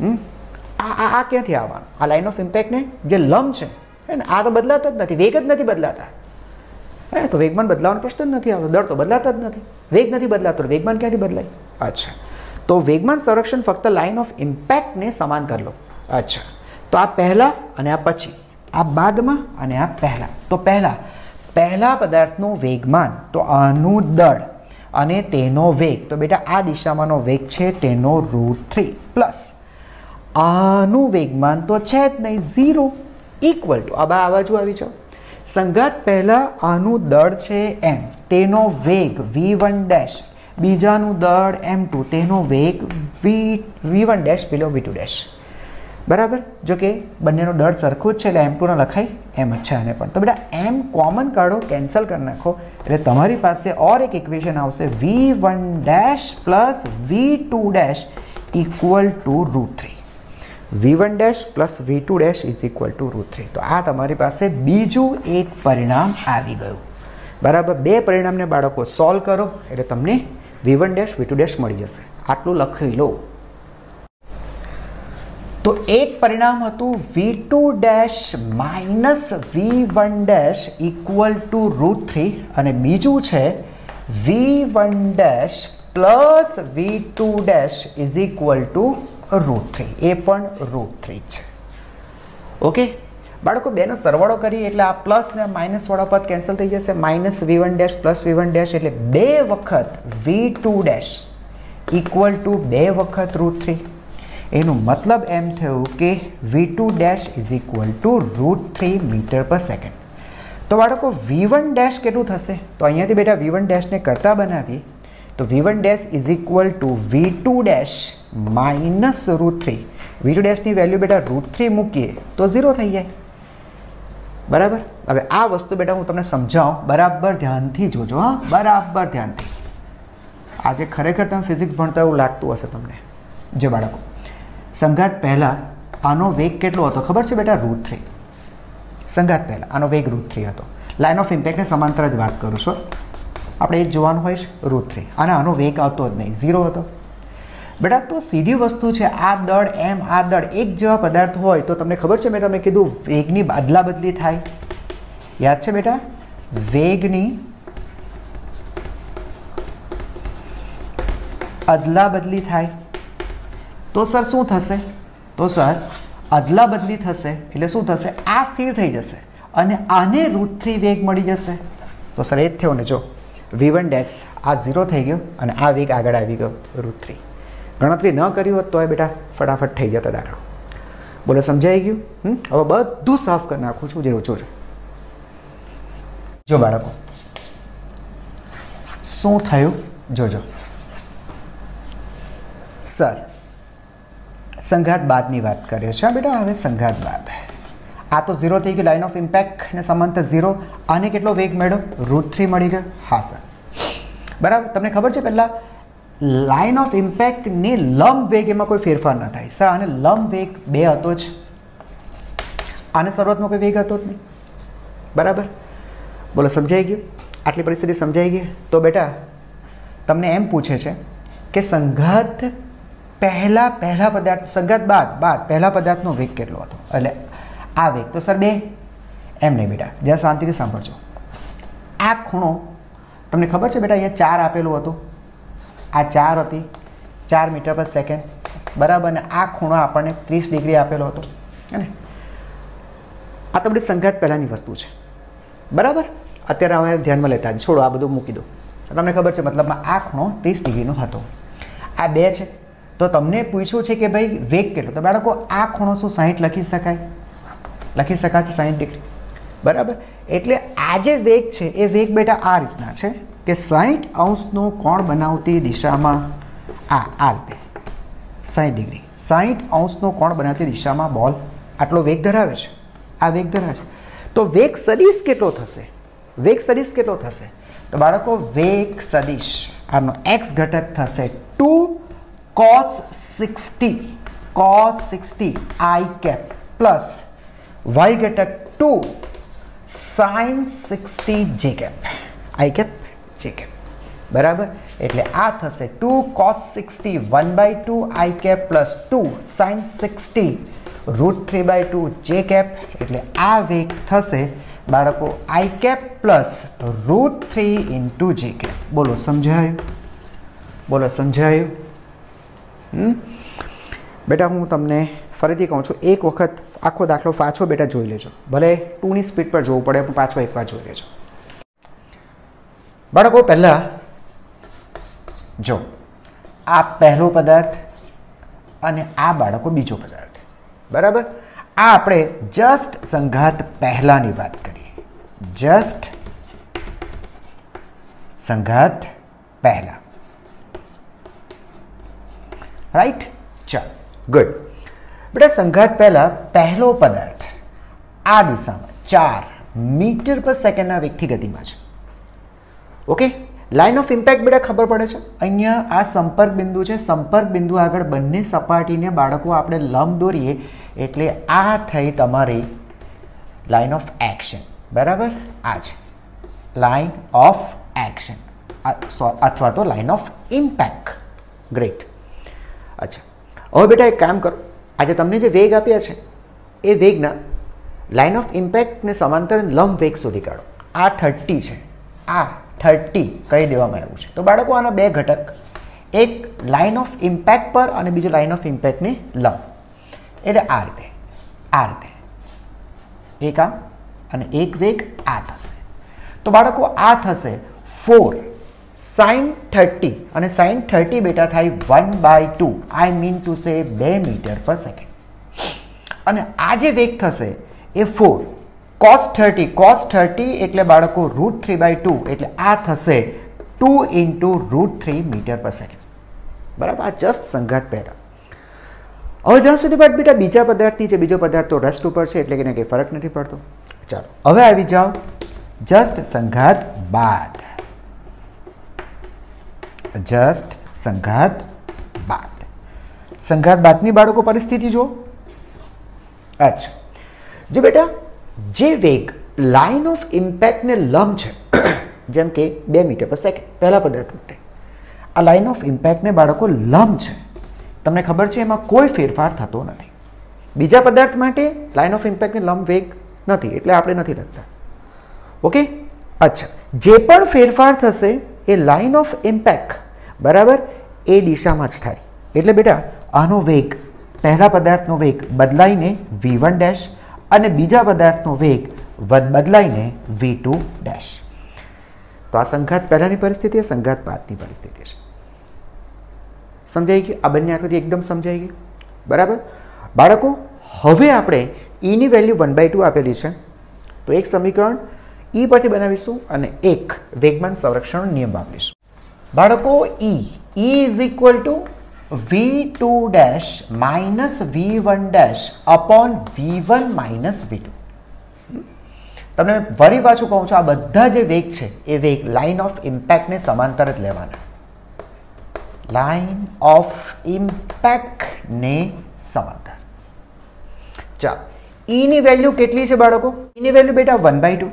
આ ક્યાંથી આવવાનું? આ લાઇન ઓફ ઇમ્પેક્ટને જે લંબ છે હે ને, આ તો બદલાતા જ નથી, વેગ જ નથી બદલાતા. હે તો વેગમાન બદલાવાનો પ્રશ્ન જ નથી આવતો, દર તો બદલાતા જ નથી, વેગ નથી બદલાતો, વેગમાન ક્યાંથી બદલાય? અચ્છા, તો વેગમાન સંરક્ષણ ફક્ત લાઇન ઓફ ઇમ્પેક્ટને સમાન કરી લો. અચ્છા, તો આ પહેલા અને આ પછી, આ બાદમાં અને આ પહેલા. તો પહેલા પદાર્થનું વેગમાન, તો આનું દળ અને તેનો વેગ, તો બેટા આ દિશામાંનો વેગ છે તેનો √3 પ્લસ આનું વેગમાન તો છે જ નહીં 0 ઇક્વલ ટુ આ બાજુ આવી જાઓ. સંઘાત પહેલા આનું દળ છે m, તેનો વેગ v1 ડેશ, બીજાનું દળ m2, તેનો વેગ v1 ડેશ પેલો v2 ડેશ, બરાબર. જો કે બંનેનો દળ સરખું જ છે એટલે m2 ના લખાય એમ જ છે આને પણ. તો બેટા m કોમન કાઢો, કેન્સલ કરી નાખો, એટલે તમારી પાસે ઓર એક ઇક્વેશન આવશે v1 dash plus v2 dash equal to √3. v1 dash plus v2 dash is equal to √3. તો આ તમારી પાસે બીજું એક પરિણામ આવી ગયું, બરાબર. 2 પરિણામને બાળકો સોલ્વ કરો એટલે તમને v1 ડેશ v2 ડેશ મળી જશે. આટલું લખી લો. તો એક પરિણામ હતું v2 dash minus v1 dash equal to √3 અને બીજું છે v1 dash plus v2 dash is equal to √3, એ પણ √3 છે. ઓકે બાળકો, બેનો સરવાળો કરીએ એટલે આ પ્લસ ને માઇનસ વાળા પદ કેન્સલ થઈ જશે. Minus v1 dash plus v1 dash એટલે 2 વખત v2 ડેશ ઇક્વલ ટુ 2 વખત √3. એનો મતલબ એમ થયું કે v2 dash is equal to √3 metre પર સેકન્ડ. તો બાળકો v1 ડેશ કેટલું થશે? તો અહીંયાથી બેટા v1 ડેશને કરતા બનાવીએ તો v1 dash is equal to v2 dash minus √3. v2 ડેશની વેલ્યુ બેટા √3 મૂકીએ તો 0 થઈ જાય. બરાબર. હવે આ વસ્તુ બેટા હું તમને સમજાવું, બરાબર ધ્યાનથી જોજો. હા, બરાબર ધ્યાનથી. આજે ખરેખર તમે ફિઝિક્સ ભણતા એવું લાગતું હશે તમને. જે બાળકો સંઘાત પહેલાં આનો વેગ કેટલો હતો ખબર છે બેટા? √3. સંઘાત પહેલાં આનો વેગ √3 હતો. લાઇન ઓફ ઇમ્પેક્ટને સમાંતર જ વાત કરું છું. આપણે એ જ જોવાનું હોય છે, √3. અને આનો વેગ હતો જ નહીં, 0 હતો બેટા. તો સીધી વસ્તુ છે, આ દળ એમ આ દળ એક જેવા પદાર્થ હોય તો તમને ખબર છે, મેં તમને કીધું વેગની અદલા બદલી થાય. યાદ છે બેટા? વેગની અદલા બદલી થાય તો સર શું થશે? તો સર અદલા બદલી થશે એટલે શું થશે? આ સ્થિર થઈ જશે અને આને √3 વેગ મળી જશે. તો સર એ જ થયો ને. જો v1 ડેશ આ 0 થઈ ગયો અને આ વેગ આગળ આવી ગયો √3. ગણતરી ન કરી હોત તો બેટા ફટાફટ થઈ જતા દાખલો. બોલો સમજાઈ ગયું? હવે બધું સાફ કરી નાખું છું. જેવું જોજો. જો બાળકો શું થયું જોજો. સર સંઘાત બાદની વાત કરીએ છીએ બેટા. હવે સંઘાત બાદ આ તો 0 થઈ ગયું. લાઇન ઓફ ઇમ્પેક્ટ ને સમાંતર 0. આને કેટલો વેગ મળ્યો? √3 મળી ગયો. હા સર, બરાબર. તમને ખબર છે પહેલાં લાઇન ઓફ ઇમ્પેક્ટની લંબ વેગ એમાં કોઈ ફેરફાર ન થાય. સર આને લંબ વેગ 2 હતો જ, આને શરૂઆતમાં કોઈ વેગ હતો જ નહીં. બરાબર. બોલો સમજાઈ ગયું? આટલી પરિસ્થિતિ સમજાઈ ગઈ? તો બેટા તમને એમ પૂછે છે કે સંઘાત પહેલા પદાર્થ, સંઘાત બાદ પહેલા પદાર્થનો વેગ કેટલો હતો? એટલે આ વેગ તો સર 2. એમ નહીં બેટા, જ્યાં શાંતિથી સાંભળજો. આ ખૂણો તમને ખબર છે બેટા? અહીંયા 4 આપેલું હતું. આ 4 હતી, 4 મીટર પર સેકન્ડ. બરાબર. અને આ ખૂણો આપણને 30 ડિગ્રી આપેલો હતો. હે ને? આ તો બધી સંઘાત પહેલાંની વસ્તુ છે. બરાબર. અત્યારે અમે ધ્યાનમાં લેતા જ છોડો, આ બધું મૂકી દો. તમને ખબર છે મતલબમાં આ ખૂણો 30 ડિગ્રીનો હતો. આ 2 છે. તો તમને પૂછ્યું છે કે ભાઈ વેગ કેટલો? તો બાળકો આ ખૂણો શું 60 લખી શકાય? લખી શકાશે 60 ડિગ્રી. બરાબર. એટલે આ જે વેગ છે એ વેગ બેટા આ રીતના છે કે 60 અંશનો કોણ બનાવતી દિશામાં આ રીતે 60 ડિગ્રી, 60 અંશનો કોણ બનાવતી દિશામાં બોલ આટલો વેગ ધરાવે છે. આ વેગ ધરાવે છે. તો વેગ સદિશ કેટલો થશે? વેગ સદિશ કેટલો થશે? તો બાળકો વેગ સદિશ આનો x ઘટક થશે 2 cos 60 i cap plus y ઘટક 2 sin 60 j cap i cap j cap. બરાબર. એટલે આ થશે 2 cos 60 1/2 i cap plus 2 sin 60 √3/2 j cap. એટલે આ વેગ થશે બાળકો i cap plus √3 into j cap. બોલો સમજાયું? બોલો સમજાયું? બેટા હું તમને ફરીથી કહું છું, એક વખત આખો દાખલો પાછો બેટા જોઈ લેજો. ભલે 2ની સ્પીડ પર જોવું પડે પણ પાછો એકવાર જોઈ લેજો. બાળકો પહેલાં જો આ પહેલો પદાર્થ અને આ બાળકો બીજો પદાર્થ. બરાબર. આ આપણે જસ્ટ સંઘાત પહેલાંની વાત કરીએ. જસ્ટ સંઘાત પહેલાં. રાઈટ. ચાલો ગુડ. બેટા સંઘાત પહેલાં પહેલો પદાર્થ આ દિશામાં 4 મીટર પર સેકન્ડના વેગથી ગતિમાં છે. ઓકે. લાઇન ઓફ ઇમ્પેક્ટ બેટા ખબર પડે છે. અહીંયા આ સંપર્ક બિંદુ છે. સંપર્ક બિંદુ આગળ બંને સપાટીને બાળકો આપણે લંબ દોરીએ એટલે આ થઈ તમારી લાઇન ઓફ એક્શન. બરાબર. આ છે લાઇન ઓફ એક્શન અથવા તો લાઇન ઓફ ઇમ્પેક્ટ. ગ્રેટ. અચ્છા, હવે બેટા એક કામ કરો. આજે તમને જે વેગ આપ્યા છે એ વેગના લાઇન ઓફ ઇમ્પેક્ટને સમાંતર લંબ વેગ શોધી કાઢો. આ 30 છે, આ 30 કહી દેવામાં આવ્યું છે. તો બાળકો આના 2 ઘટક, એક લાઇન ઓફ ઇમ્પેક્ટ પર અને બીજો લાઇન ઓફ ઇમ્પેક્ટની લંબ. એટલે આ રીતે એક આ અને એક વેગ આ થશે. તો બાળકો આ થશે 4 sin 30 અને sin 30 બેટા થાય 1/2, I mean to say 2 metre પર સેકન્ડ. અને આ જે વેગ થશે એ 4 cos 30 એટલે બાળકો √3/2 એટલે આ થશે 2 × √3 મીટર પર સેકન્ડ. બરાબર, આ જસ્ટ સંઘાત પહેલા. હવે જ્યાં સુધી વાત બેટા બીજા પદાર્થની છે, બીજો પદાર્થ તો રસ્ટ ઉપર છે એટલે કે કંઈ ફરક નથી પડતો. ચાલો હવે આવી જાઓ જસ્ટ સંઘાત બાદ. જસ્ટ સંઘાત બાદ. સંઘાત બાદની બાળકો પરિસ્થિતિ જુઓ. અચ્છા, જો બેટા જે વેગ લાઇન ઓફ ઇમ્પેક્ટને લંબ છે, જેમ કે 2 મીટર પર સેકન્ડ પહેલા પદાર્થ માટે, આ લાઇન ઓફ ઇમ્પેક્ટને બાળકો લંબ છે, તમને ખબર છે એમાં કોઈ ફેરફાર થતો નથી. બીજા પદાર્થ માટે લાઇન ઓફ ઇમ્પેક્ટને લંબ વેગ નથી એટલે આપણે નથી લખતા. ઓકે, અચ્છા, જે પણ ફેરફાર થશે એ લાઇન ઓફ ઇમ્પેક્ટ બરાબર એ દિશામાં જ થાય. એટલે બેટા આનો વેગ, પહેલા પદાર્થનો વેગ બદલાઈને v1' અને બીજા પદાર્થનો વેગ બદલાઈને v2'. તો આ સંઘાત પહેલાની પરિસ્થિતિ, સંઘાત બાદની પરિસ્થિતિ છે. સમજાઈ ગયું? આ બંને આકૃતિ એકદમ સમજાઈ ગઈ. બરાબર બાળકો, હવે આપણે ઈની વેલ્યુ 1/2 આપેલી છે, તો એક સમીકરણ ઈ પરથી બનાવીશું અને એક વેગમાન સંરક્ષણનો નિયમ વાપરીશું. બાળકો e is equal to v2' minus v1' upon v1 minus v2. તમને ફરી પાછું કહું છું, આ બધા જે વેગ છે એ વેગ લાઇન ઓફ ઇમ્પેક્ટને સમાંતર જ લેવાના. લાઇન ઓફ ઇમ્પેક્ટને સમાંતર. ચાલો, ઈની વેલ્યુ કેટલી છે બાળકો? ઈની વેલ્યુ બેટા 1/2.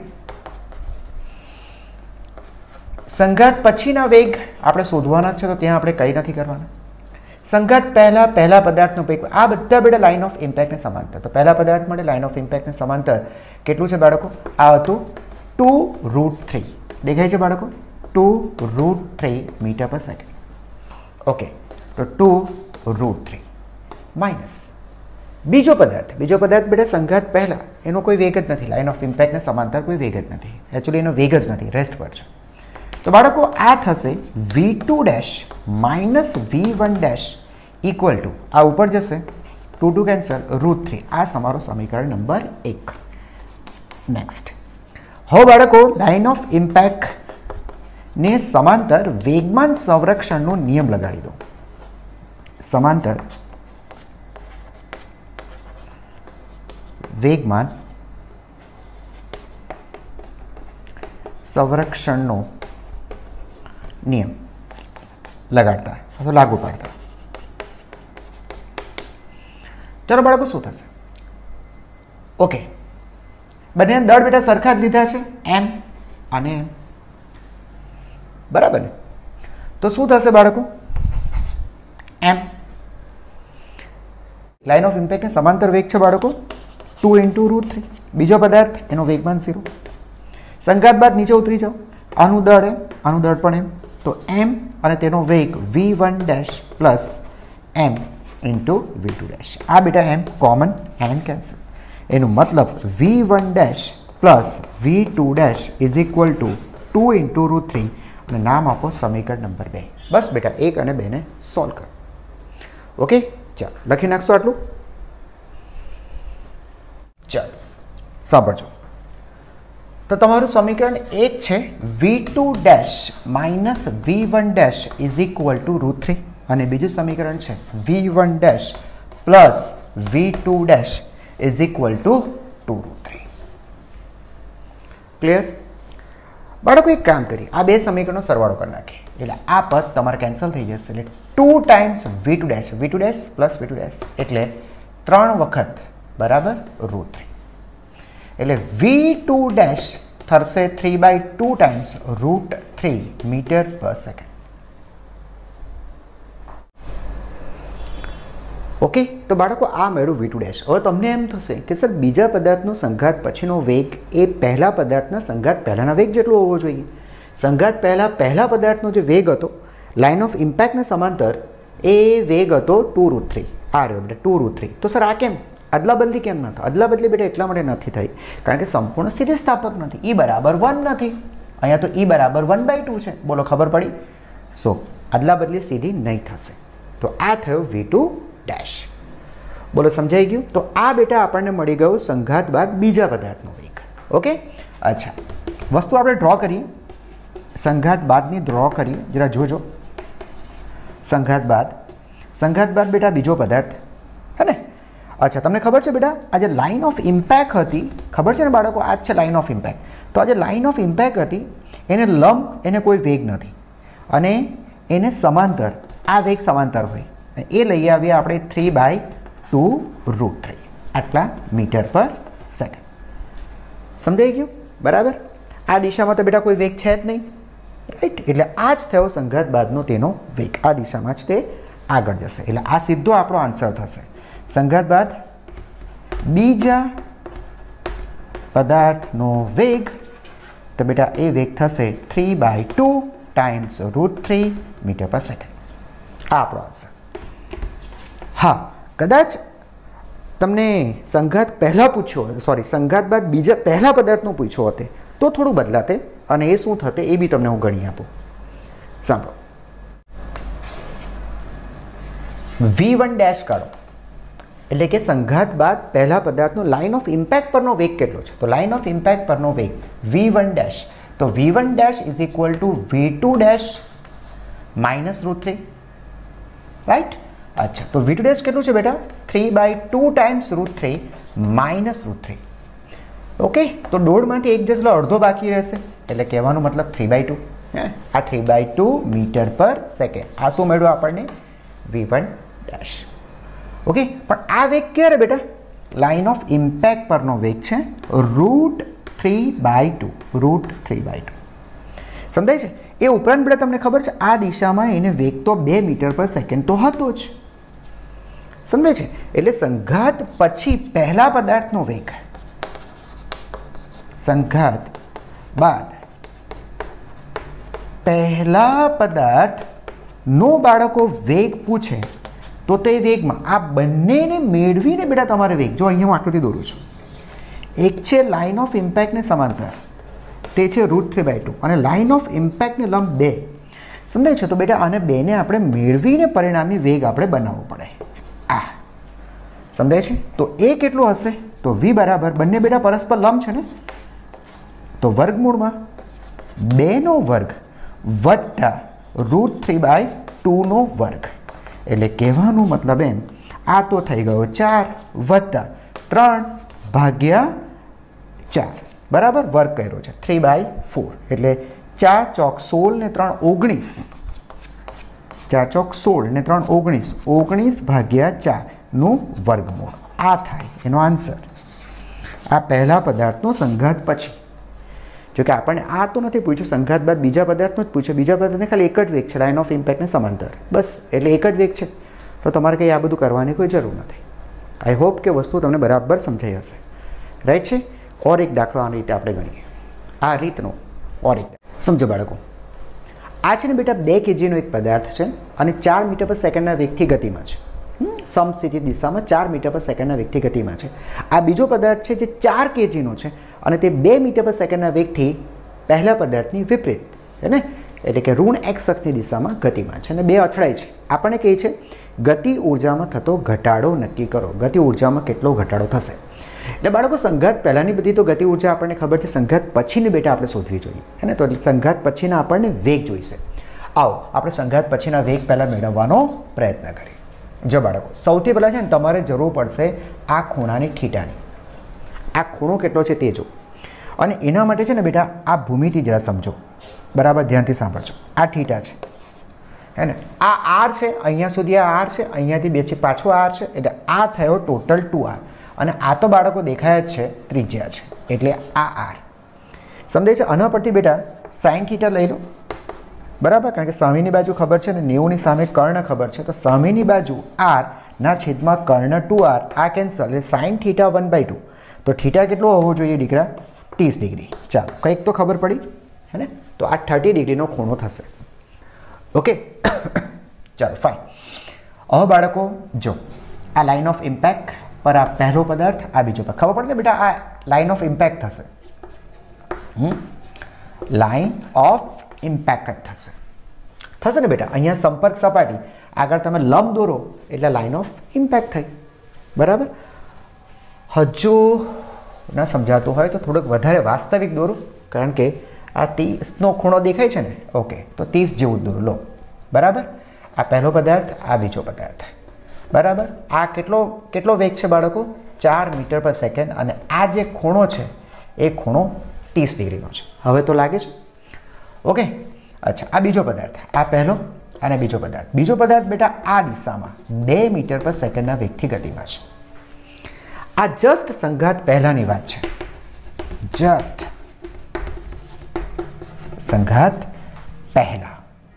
સંઘાત પછીના વેગ આપણે શોધવાના છે, તો ત્યાં આપણે કંઈ નથી કરવાના. સંઘાત પહેલા પદાર્થનો વેગ, આ બધા બેટા લાઇન ઓફ ઇમ્પેક્ટને સમાંતર. તો પહેલા પદાર્થ માટે લાઇન ઓફ ઇમ્પેક્ટને સમાંતર કેટલું છે બાળકો? આ હતું 2√3. દેખાય છે બાળકો? 2√3 મીટર પર સેકન્ડ. ઓકે, તો 2√3 માઇનસ બીજો પદાર્થ બેટા સંઘાત પહેલા એનો કોઈ વેગ જ નથી, લાઇન ઓફ ઇમ્પેક્ટને સમાંતર કોઈ વેગ જ નથી, એકચ્યુઅલી એનો વેગ જ નથી, રેસ્ટ પર છે. તો બાળકો આ થશે v2' minus v1' equal to, આ ઉપર જશે 2 2 કેન્સલ, √3. આ તમારો સમીકરણ નંબર 1. નેક્સ્ટ, હવે બાળકો લાઇન ઓફ ઇમ્પેક્ટને સમાંતર વેગમાન સંરક્ષણનો નિયમ લગાડી દો. સમાંતર વેગમાન સંરક્ષણનો નિયમ લગાડતા અથવા લાગુ પાડતા. ચલો બાળકો, શું થશે? ઓકે, બંને દળ બેટા સરખા જ લીધા છે, એમ અને એમ. બરાબર ને? તો શું થશે બાળકો? એમ. લાઇન ઓફ ઇમ્પેક્ટને સમાંતર વેગ છે બાળકો 2 × √3. બીજો પદાર્થ એનો વેગમાન 0. સંઘાત બાદ નીચે ઉતરી જાઓ, આનું દળ એમ, આનું દળ પણ એમ, તો એમ અને તેનો વેગ v1' plus M into v2'. આ બેટા એમ કોમન, એમ કેન્સલ. એનું મતલબ v1' plus v2' is equal two 2 × √3 અને નામ આપો સમીકરણ નંબર 2. બસ બેટા 1 અને 2 ને સોલ્વ કરો. ઓકે, ચાલો લખી નાખશો આટલું. ચાલો સાંભળજો. તો તમારું સમીકરણ 1 છે v2' minus v1' is equal to √3 અને બીજું સમીકરણ છે v1' plus v2' is equal to 2√3. Clear બાળકો? એક કામ કરી, આ બે સમીકરણનો સરવાળો કરી નાખીએ એટલે આ પદ તમારે કેન્સલ થઈ જશે. એટલે 2 ટાઈમ્સ v2' પ્લસ v2' એટલે 3 વખત બરાબર √3. એટલે v2' થશે 3/2 ટાઈમ્સ √3 મીટર પર સેકન્ડ. ઓકે, તો બાળકો આ મેળવું v2'. હવે તમને એમ થશે કે સર બીજા પદાર્થનો સંઘાત પછીનો વેગ એ પહેલા પદાર્થના સંઘાત પહેલાના વેગ જેટલો હોવો જોઈએ. સંઘાત પહેલા પદાર્થનો જે વેગ હતો લાઇન ઓફ ઇમ્પેક્ટને સમાંતર એ વેગ હતો 2√3. આ રહ્યો બેટા 2√3. તો સર આ કેમ અદલાબદલી કેમ ન થાય? અદલાબદલી બેટા એટલા માટે નથી થઈ કારણ કે સંપૂર્ણ સ્થિતિસ્થાપક નથી, e બરાબર 1 નથી. અહીંયા તો e બરાબર 1/2 છે. બોલો ખબર પડી? સો અદલા બદલી સીધી નહીં થશે. તો આ થયો v2 ડેશ. બોલો સમજાઈ ગયું? તો આ બેટા આપણને મળી ગયો સંઘાત બાદ બીજા પદાર્થનો વેગ. ઓકે, અચ્છા વસ્તુ આપણે ડ્રો કરીએ. સંઘાત બાદની ડ્રો કરીએ, જરા જોજો. સંઘાત બાદ બેટા બીજો પદાર્થ હે ને. અચ્છા તમને ખબર છે બેટા આ જે લાઇન ઓફ ઇમ્પેક્ટ હતી, ખબર છે ને બાળકો, આ જ છે લાઇન ઓફ ઇમ્પેક્ટ. તો આ જે લાઇન ઓફ ઇમ્પેક્ટ હતી એને લંબ, એને કોઈ વેગ નથી અને એને સમાંતર, આ વેગ સમાંતર હોય એ લઈ આવીએ આપણે 3/2√3 આટલા મીટર પર સેકન્ડ. સમજાઈ ગયું? બરાબર. આ દિશામાં તો બેટા કોઈ વેગ છે જ નહીં, રાઈટ? એટલે આ જ થયો સંઘાત બાદનો તેનો વેગ. આ દિશામાં જ તે આગળ જશે. એટલે આ સીધો આપણો આન્સર થશે. સંઘાત બાદ બીજા પદાર્થનો વેગ, તો બેટા એ વેગ થશે 3/2 ટાઈમ્સ √3 મીટર પર સેકન્ડ. આ આપણો આન્સર. હા, કદાચ તમને સંઘાત પહેલાં પૂછ્યો, સોરી સંઘાત બાદ બીજા પહેલા પદાર્થનો પૂછ્યો હોતે તો થોડું બદલાતે અને એ શું થતે એ બી તમને હું ગણી આપું. સાંભળો, v1 ડેશ કાઢો એટલે કે સંઘાત બાદ પહેલા પદાર્થનો લાઇન ઓફ ઇમ્પેક્ટ પરનો વેગ કેટલો છે? તો લાઇન ઓફ ઇમ્પેક્ટ પરનો વેગ v1 ડેશ, તો v1 dash is equal to v2 dash minus √3, right? અચ્છા, તો v2 ડેશ કેટલું છે બેટા? 3/2 ટાઈમ્સ √3 માઇનસ √3. ઓકે, તો દોઢમાંથી એક જેટલો અડધો બાકી રહેશે એટલે કહેવાનો મતલબ 3/2. આ 3/2 મીટર પર સેકન્ડ. આ શું મળ્યું આપણને? v1 dash. ઓકે, પણ આ વેગ ક્યારે બેટા? લાઇન ઓફ ઇમ્પેક્ટ પરનો વેગ છે √3/2. સમજાય છે? એ ઉપરાંત બેટા તમને ખબર છે આ દિશામાં એને વેગ તો 2 મીટર પર સેકન્ડ તો હતો જ. સમજાય છે? એટલે સંઘાત પછી પહેલા પદાર્થનો વેગ, સંઘાત બાદ પહેલા પદાર્થનો બાળકો વેગ પૂછે તો તે વેગમાં આ બંનેને મેળવીને બેટા તમારે વેગ, જો અહીંયા હું આકૃતિ દોરું છું, એક છે લાઇન ઓફ ઇમ્પેક્ટને સમાંતર, તે છે √3/2 અને લાઇન ઓફ ઇમ્પેક્ટને લંબ 2. સમજાય છે? તો બેટા આને બેને આપણે મેળવીને પરિણામી વેગ આપણે બનાવવો પડે. આ સમજાય છે? તો એ કેટલું હશે? તો v બરાબર, બંને બેટા પરસ્પર લંબ છે ને, તો વર્ગમૂળમાં 2નો વર્ગ વત્તા √3/2નો વર્ગ. એટલે કહેવાનો મતલબ એમ, આ તો થઈ ગયો 4 વત્તા 3/4 બરાબર, વર્ગ કર્યો છે 3/4 એટલે 4 ચોક 16 ને 3 19, 4 ચોક 16 ને 3 19, 19/4 નું વર્ગમૂળ. આ થાય એનો આન્સર. આ પહેલા પદાર્થનો સંઘાત પછી. જો કે આપણને આ તો નથી પૂછ્યું, સંઘાત બાદ બીજા પદાર્થનો જ પૂછ્યું. બીજા પદાર્થને ખાલી એક જ વેગ છે, લાઇન ઓફ ઇમ્પેક્ટને સમાંતર, બસ. એટલે એક જ વેગ છે, તો તમારે કંઈ આ બધું કરવાની કોઈ જરૂર નથી. આઈ હોપ કે વસ્તુ તમને બરાબર સમજાઈ હશે, રાઈટ છે? ઓર એક દાખલો આ રીતે આપણે ગણીએ, આ રીતનો ઓર એક. સમજો બાળકો, આ છે ને બેટા 2 kgનો એક પદાર્થ છે અને 4 મીટર પર સેકન્ડના વેગથી ગતિમાં છે. સમસ્થિતિ દિશામાં 4 મીટર પર સેકન્ડના વેગથી ગતિમાં છે. આ બીજો પદાર્થ છે જે 4 kgનો છે અને તે 2 મીટર પર સેકન્ડના વેગથી પહેલા પદાર્થની વિપરીત, હે ને, એટલે કે ઋણ x અક્ષની દિશામાં ગતિમાં છે અને 2 અથડાય છે. આપણને કહે છે ગતિ ઉર્જામાં થતો ઘટાડો નક્કી કરો. ગતિ ઉર્જામાં કેટલો ઘટાડો થશે? એટલે બાળકો સંઘાત પહેલાંની બધી તો ગતિ ઉર્જા આપણને ખબર છે, સંઘાત પછીની બેટા આપણે શોધવી જોઈએ, હે ને. તો સંઘાત પછીના આપણને વેગ જોઈશે. આવો આપણે સંઘાત પછીના વેગ પહેલાં મેળવવાનો પ્રયત્ન કરીએ. જો બાળકો, સૌથી પહેલાં છે ને તમારે જરૂર પડશે આ ખૂણાની થીટાની. આ ખૂણો કેટલો છે તે જો, અને એના માટે છે ને બેટા આ ભૂમિતિ જરા સમજો, બરાબર ધ્યાનથી સાંભળજો. આ થીટા છે, હે ને, આ આર છે, અહીંયા સુધી આ આર છે, અહીંયાથી બે છે પાછો આર છે, એટલે આ થયો ટોટલ 2r. અને આ તો બાળકો દેખાય જ છે, ત્રિજ્યા છે, એટલે આ આર. સમજાય છે? આના પરથી બેટા સાઇન થીટા લઈ લો, બરાબર, કારણ કે સામેની બાજુ ખબર છે ને 90ની સામે કર્ણ ખબર છે, તો સામેની બાજુ r ના છેદમાં કર્ણ 2r, આ કેન્સલ, એટલે સાઇન થીટા 1/2. તો થીટા કેટલો હોવો જોઈએ દીકરા? 30 ડિગ્રી. ચાલો, કંઈક તો ખબર પડી, હે ને. તો આ 30 ડિગ્રીનો ખૂણો થશે. ઓકે, ચાલો ફાઇન. હવે બાળકો જો, આ લાઇન ઓફ ઇમ્પેક્ટ પર આ પહેલો પદાર્થ, આ બીજો પદાર્થ, ખબર પડે ને બેટા આ લાઇન ઓફ ઇમ્પેક્ટ થશે. લાઇન ઓફ ઇમ્પેક્ટ થશે. થશે ને બેટા? અહીંયા સંપર્ક સપાટી આગળ તમે લંબ દોરો એટલે લાઇન ઓફ ઇમ્પેક્ટ થઈ. બરાબર? હજુ ના સમજાતું હોય તો થોડુંક વધારે વાસ્તવિક દોરો, કારણ કે આ 30નો ખૂણો દેખાય છે ને. ઓકે, તો 30 જેવું જ દોરો લો. બરાબર? આ પહેલો પદાર્થ, આ બીજો પદાર્થ. બરાબર? આ કેટલો વેગ છે બાળકો? 4 મીટર પર સેકન્ડ. અને આ જે ખૂણો છે એ ખૂણો 30 ડિગ્રીનો છે. હવે તો લાગે છે? ઓકે. અચ્છા, આ બીજો પદાર્થ, આ પહેલો અને બીજો પદાર્થ. બીજો પદાર્થ બેટા આ દિશામાં 2 મીટર પર સેકન્ડના વેગથી ગતિમાં છે. આ જસ્ટ સંઘાત પહેલાની વાત છે. જસ્ટ સંઘાત પહેલા.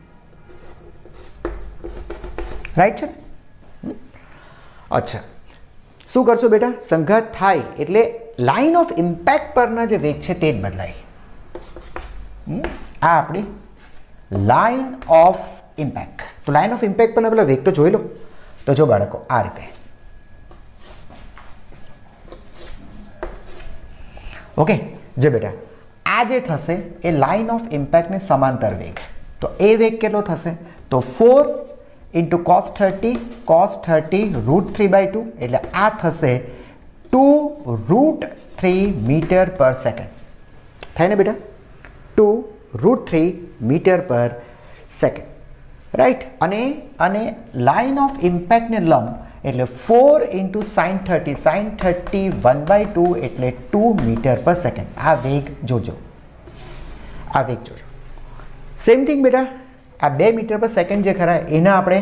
રાઈટ છે? અચ્છા, શું કરશો બેટા? સંઘાત થાય એટલે લાઇન ઓફ ઇમ્પેક્ટ પરના જે વેગ છે તે જ બદલાય. આ આપણી લાઇન ઓફ ઇમ્પેક્ટ. તો લાઇન ઓફ ઇમ્પેક્ટ પરના પેલા વેગ તો જોઈ લો. તો જો બાળકો, આ રીતે. ઓકે, જે બેટા આ જે થશે એ લાઇન ઓફ ઇમ્પેક્ટને સમાંતર વેગ. તો એ વેગ કેટલો થશે? તો 4 ઇન્ટુ cos 30 √3/2 એટલે આ થશે 2√3 મીટર પર સેકન્ડ. થાય ને બેટા? 2√3 મીટર પર સેકન્ડ. રાઈટ? અને લાઇન ઓફ ઇમ્પેક્ટને લંબ એટલે 4 ઇન્ટુ sin 30 1/2 એટલે 2 મીટર પર સેકન્ડ. આ વેગ જોજો, આ વેગ જોજો. સેમ થિંગ બેટા, આ 2 મીટર પર સેકન્ડ જે ખરા એના આપણે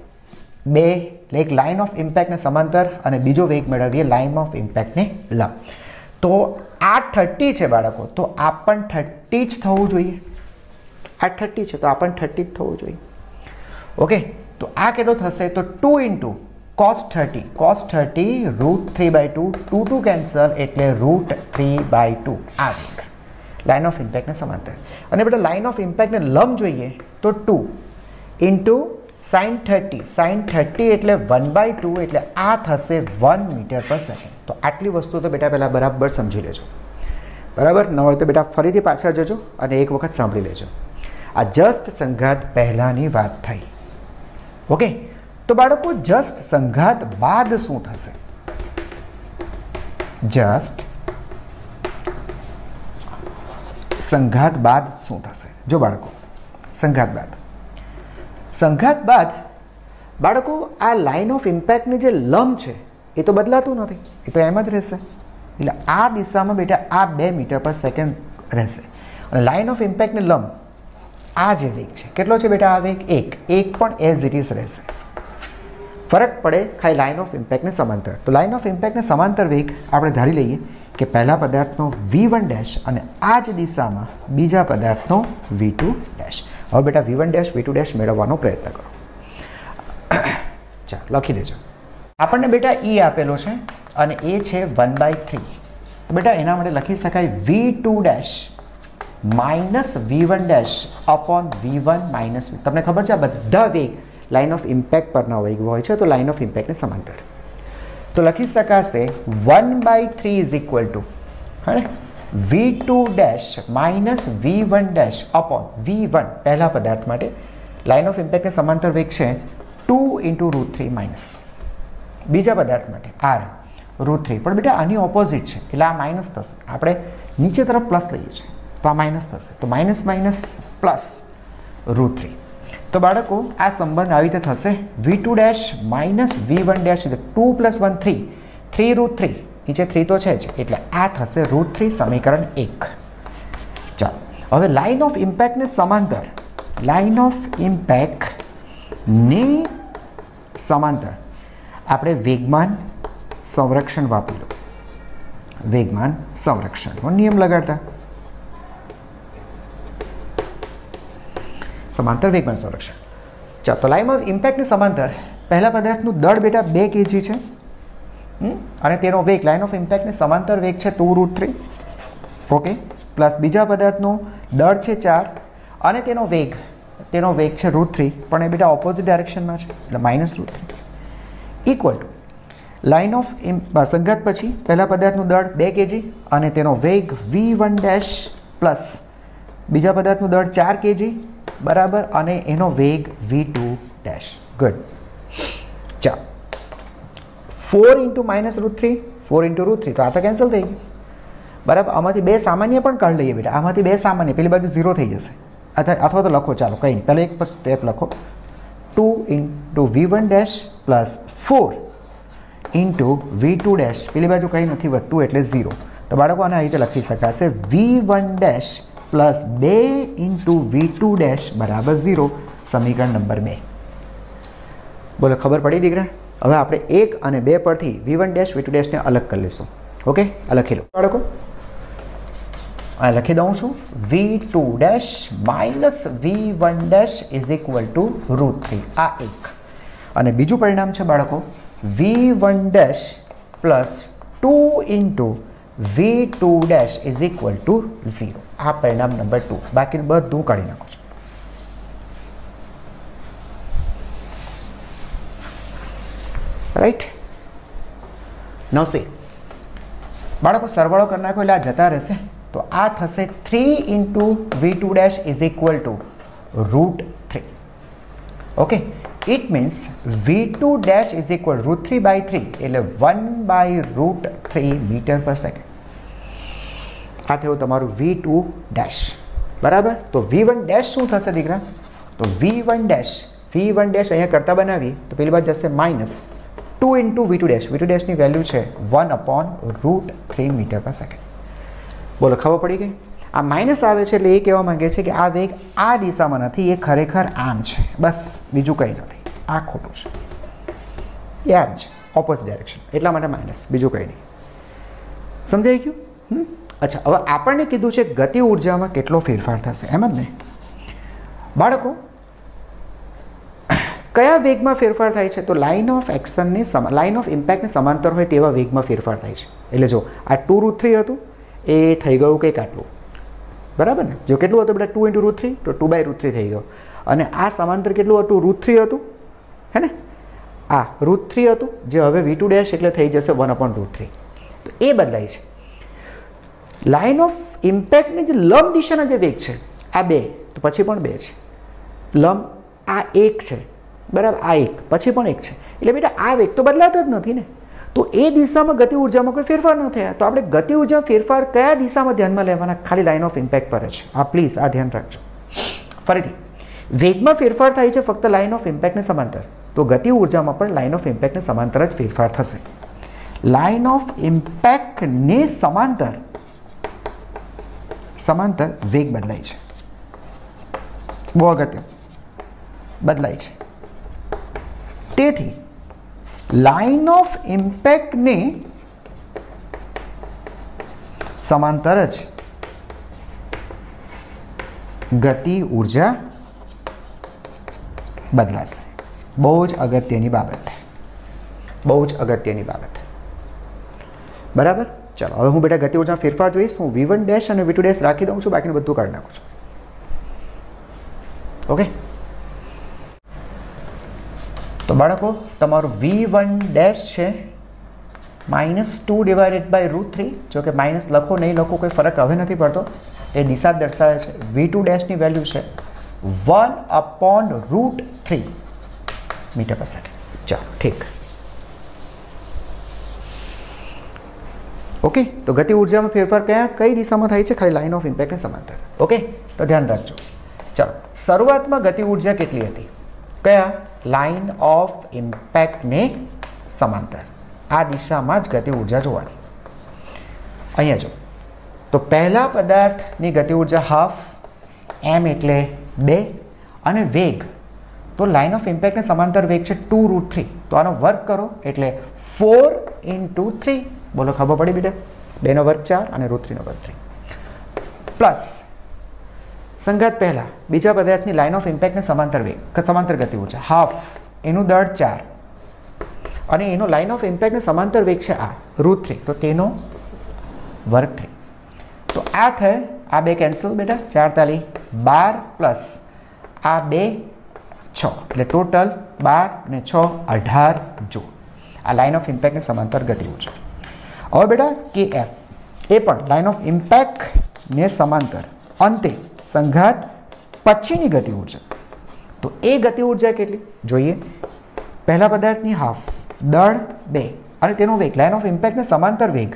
એક લાઇન ઓફ ઇમ્પેક્ટને સમાંતર અને બીજો વેગ મેળવીએ લાઇન ઓફ ઇમ્પેક્ટને લંબ. તો આ 30 છે બાળકો, તો આ પણ 30 જ થવું જોઈએ. આ 30 છે તો આ પણ 30 જ થવું જોઈએ. ઓકે, તો આ કેટલો થશે? તો 2 ઇન્ટુ cos 30 √3/2 2 કેન્સલ એટલે √3/2. આ વેગ લાઇન ઓફ ઇમ્પેક્ટને સમાંતર. અને બેટા લાઇન ઓફ ઇમ્પેક્ટને લંબ જોઈએ તો 2 ઇન્ટુ sin 30 એટલે 1/2 એટલે આ થશે 1 મીટર પર સેકન્ડ. તો આટલી વસ્તુ તો બેટા પહેલાં બરાબર સમજી લેજો. બરાબર? ન હોય તો બેટા ફરીથી પાછળ જજો અને એક વખત સાંભળી લેજો. આ જસ્ટ સંઘાત પહેલાંની વાત થઈ. ઓકે, તો બાળકો જસ્ટ સંઘાત બાદ શું થશે? જસ્ટ સંઘાત બાદ શું થશે? જો બાળકો, સંઘાત બાદ બાળકો આ લાઇન ઓફ ઇમ્પેક્ટની જે લંબ છે એ તો બદલાતું નથી, એ તો એમ જ રહેશે. એટલે આ દિશામાં બેટા આ 2 મીટર પર સેકન્ડ રહેશે. અને લાઇન ઓફ ઇમ્પેક્ટની લંબ આ જે વેગ છે કેટલો છે બેટા? આ વેગ 1 પણ એઝ ઇટ ઇઝ રહેશે. ફરક પડે ખાલી લાઇન ઓફ ઇમ્પેક્ટને સમાંતર. તો લાઇન ઓફ ઇમ્પેક્ટને સમાંતર વેગ આપણે ધારી લઈએ કે પહેલા પદાર્થનો v1' અને આ જ દિશામાં બીજા પદાર્થનો v2'. હવે બેટા v1' v2' મેળવવાનો પ્રયત્ન કરો. ચાલો લખી દેજો. આપણને બેટા e આપેલો છે અને એ છે 1/3. તો બેટા એના માટે લખી શકાય v2' minus v1' upon v1 minus v. તમને ખબર છે આ બધા વેગ લાઇન ઓફ ઇમ્પેક્ટ પરના વેગ હોય છે, તો લાઇન ઓફ ઇમ્પેક્ટને સમાંતર. તો લખી શકાશે 1/3 is equal to v2' minus v1' upon v1 પહેલા પદાર્થ માટે લાઇન ઓફ ઇમ્પેક્ટને સમાંતર વેગ છે 2 ઇન્ટુ √3 માઇનસ બીજા પદાર્થ માટે r √3. પણ બેટા આની ઓપોઝિટ છે એટલે આ માઇનસ થશે. આપણે નીચે તરફ પ્લસ લઈએ છીએ તો આ માઇનસ થશે. તો માઇનસ પ્લસ √3. તો બાળકો આ સંબંધ આવી રીતે થશે v2' માઇનસ v1' એટલે 2 + 1 3 3√3 નીચે 3 તો છે જ એટલે આ થશે √3 સમીકરણ 1. ચાલો હવે લાઇન ઓફ ઇમ્પેક્ટને સમાંતર આપણે વેગમાન સંરક્ષણ વાપરી લો. વેગમાન સંરક્ષણનો નિયમ લગાડતા સમાંતર વેગમાન સંરક્ષણ. ચાલો તો લાઇન ઓફ ઇમ્પેક્ટની સમાંતર પહેલા પદાર્થનું દળ બેટા 2 kg છે અને તેનો વેગ લાઇન ઓફ ઇમ્પેક્ટની સમાંતર વેગ છે 2√3. ઓકે, પ્લસ બીજા પદાર્થનું દળ છે 4 અને તેનો વેગ છે √3 પણ એ બેટા ઓપોઝિટ ડાયરેક્શનમાં છે એટલે -√3 ઇક્વલ ટુ લાઇન ઓફ સંઘાત પછી પહેલા પદાર્થનું દળ 2 kg અને તેનો વેગ v1' પ્લસ બીજા પદાર્થનું દળ 4 kg બરાબર અને એનો વેગ v2 ડેશ. ગુડ. ચાલો 4 × -√3 4 × √3 તો આ તો કેન્સલ થઈ ગયું બરાબર. આમાંથી બે સામાન્ય પણ કાઢી લઈએ બેટા. આમાંથી બે સામાન્ય પેલી બાજુ 0 થઈ જશે અથવા તો લખો ચાલો કંઈ નહીં પહેલાં એક સ્ટેપ લખો 2 × v1 dash plus 4 × v2 dash પેલી બાજુ કંઈ નથી વધતું એટલે 0. તો બાળકો આને આ રીતે લખી શકાશે v1 dash plus 2 × v2 dash બરાબર 0. સમીકરણ નંબર 2. બોલો ખબર પડી દીકરા? હવે આપણે 1 અને 2 પરથી v1 ડેશ v2 ડેશને અલગ કરી લઈશું. ઓકે આ લખી લો બાળકો. આ લખી દઉં છું v2 dash minus v1 dash is equal to √3. આ એક. અને બીજું પરિણામ છે બાળકો v1 dash plus 2 × v2 dash is equal to 0. આ પરિણામ નંબર 2. બાકીનું બધું કાઢી નાખો છો. રાઈટ. નો સી બાળકો સરવાળો કરી નાખો એટલે આ જતા રહેશે. તો આ થશે 3 × v2 dash is equal to √3. Okay it means v2 dash is equal √3/3 એટલે 1/√3 મીટર પર સેકન્ડ. આ થયું તમારું v2 ડેશ બરાબર. તો v1 ડેશ શું થશે દીકરા? તો v1 ડેશ અહીંયા કરતા બનાવીએ તો પેલી બાજુ જશે -2 × v2 ડેશ. v2 ડેશની વેલ્યુ છે 1/√3 મીટર પર સેકન્ડ. બોલો ખબર પડી ગઈ? આ માઇનસ આવે છે એટલે એ કહેવા માંગે છે કે આ વેગ આ દિશામાં નથી, એ ખરેખર આમ છે. બસ બીજું કંઈ નથી. આ ખોટું છે, એ આમ છે ઓપોઝિટ ડાયરેક્શન, એટલા માટે માઇનસ, બીજું કંઈ નહીં. સમજાઈ ગયું? અચ્છા હવે આપણને કીધું છે ગતિ ઉર્જામાં કેટલો ફેરફાર થશે એમ જ ને બાળકો? કયા વેગમાં ફેરફાર થાય છે? તો લાઇન ઓફ એક્શનની લાઇન ઓફ ઇમ્પેક્ટને સમાંતર હોય તેવા વેગમાં ફેરફાર થાય છે. એટલે જો આ 2√3 હતું એ થઈ ગયું કંઈક આટલું બરાબર ને? જો કેટલું હતું બેટા 2 × √3 તો 2/√3 થઈ ગયો. અને આ સમાંતર કેટલું હતું? √3 હતું હે ને? આ √3 હતું જે હવે v2 ડેશ એટલે થઈ જશે 1/√3. તો એ બદલાય છે. લાઇન ઓફ ઇમ્પેક્ટની જે લંબ દિશાના જે વેગ છે આ 2 તો પછી પણ 2 છે. લંબ આ 1 છે બરાબર, આ 1 પછી પણ 1 છે. એટલે બેટા આ વેગ તો બદલાતો જ નથી ને. તો એ દિશામાં ગતિ ઉર્જામાં કોઈ ફેરફાર ન થયા. તો આપણે ગતિ ઉર્જામાં ફેરફાર કયા દિશામાં ધ્યાનમાં લેવાના? ખાલી લાઇન ઓફ ઇમ્પેક્ટ પર છે. આ પ્લીઝ આ ધ્યાન રાખજો. ફરીથી વેગમાં ફેરફાર થાય છે ફક્ત લાઇન ઓફ ઇમ્પેક્ટને સમાંતર. તો ગતિ ઉર્જામાં પણ લાઇન ઓફ ઇમ્પેક્ટને સમાંતર જ ફેરફાર થશે. લાઇન ઓફ ઇમ્પેક્ટને સમાંતર વેગ બદલાય છે. બહુ અગત્ય બદલાય છે. તેથી લાઇન ઓફ ઇમ્પેક્ટને સમાંતર જ ગતિ ઉર્જા બદલાશે. બહુ જ અગત્યની બાબત, બહુ જ અગત્યની બાબત બરાબર. ચાલો હવે હું બેટા ગતિ ઉર્જામાં ફેરફાર જોઈશ. હું v1 ડેશ અને v2 ડેશ રાખી દઉં છું, બાકીનું બધું કાઢી નાખું છું. ઓકે તો બાળકો તમારું v1 ડેશ છે -2/√3. જો કે માઇનસ લખો નહીં લખો કોઈ ફરક હવે નથી પડતો, એ દિશા જ દર્શાવે છે. v2 ડેશની વેલ્યુ છે 1/√3 મીટર પર સેકન્ડ. ચાલો ઠીક. ઓકે તો ગતિ ઉર્જામાં ફેરફાર કઈ દિશામાં થાય છે? ખાલી લાઇન ઓફ ઇમ્પેક્ટને સમાંતર. ઓકે તો ધ્યાન રાખજો. ચાલો શરૂઆતમાં ગતિ ઉર્જા કેટલી હતી? કયા? લાઇન ઓફ ઇમ્પેક્ટને સમાંતર. આ દિશામાં જ ગતિ ઉર્જા જોવાની. અહીંયા જો તો પહેલા પદાર્થની ગતિ ઉર્જા હાફ m એટલે 2 અને વેગ તો લાઇન ઓફ ઇમ્પેક્ટને સમાંતર વેગ છે 2√3. તો આનો વર્ગ કરો એટલે 4 × 3. બોલો ખબર પડી બેટા? 2 નો વર્ગ 4 અને √3 નો વર્ગ 3 પ્લસ સંગાત પહેલા બીજા પદાર્થની લાઇન ઓફ ઇમ્પેક્ટને સમાંતર વેગ સમાંતર ગતિ ઉર્જા હાફ એનું દળ 4 અને એનો લાઇન ઓફ ઇમ્પેક્ટને સમાંતર વેગ છે આ √3 તો તેનો વર્ગ 3. તો આ થાય આ 2 કેન્સલ બેટા 4 તાલી 12 પ્લસ આ 2 6 એટલે ટોટલ 12 ને 6 18 જો આ લાઇન ઓફ ઇમ્પેક્ટને સમાંતર ગતિ ઉર્જા. હવે બેટા kf એ પણ લાઇન ઓફ ઇમ્પેક્ટને સમાંતર અંતે સંઘાત પછીની ગતિ ઉર્જા. તો એ ગતિ ઉર્જા કેટલી જોઈએ. પહેલા પદાર્થની હાફ, દળ 2 અને તેનો વેગ, લાઇન ઓફ ઇમ્પેક્ટને સમાંતર વેગ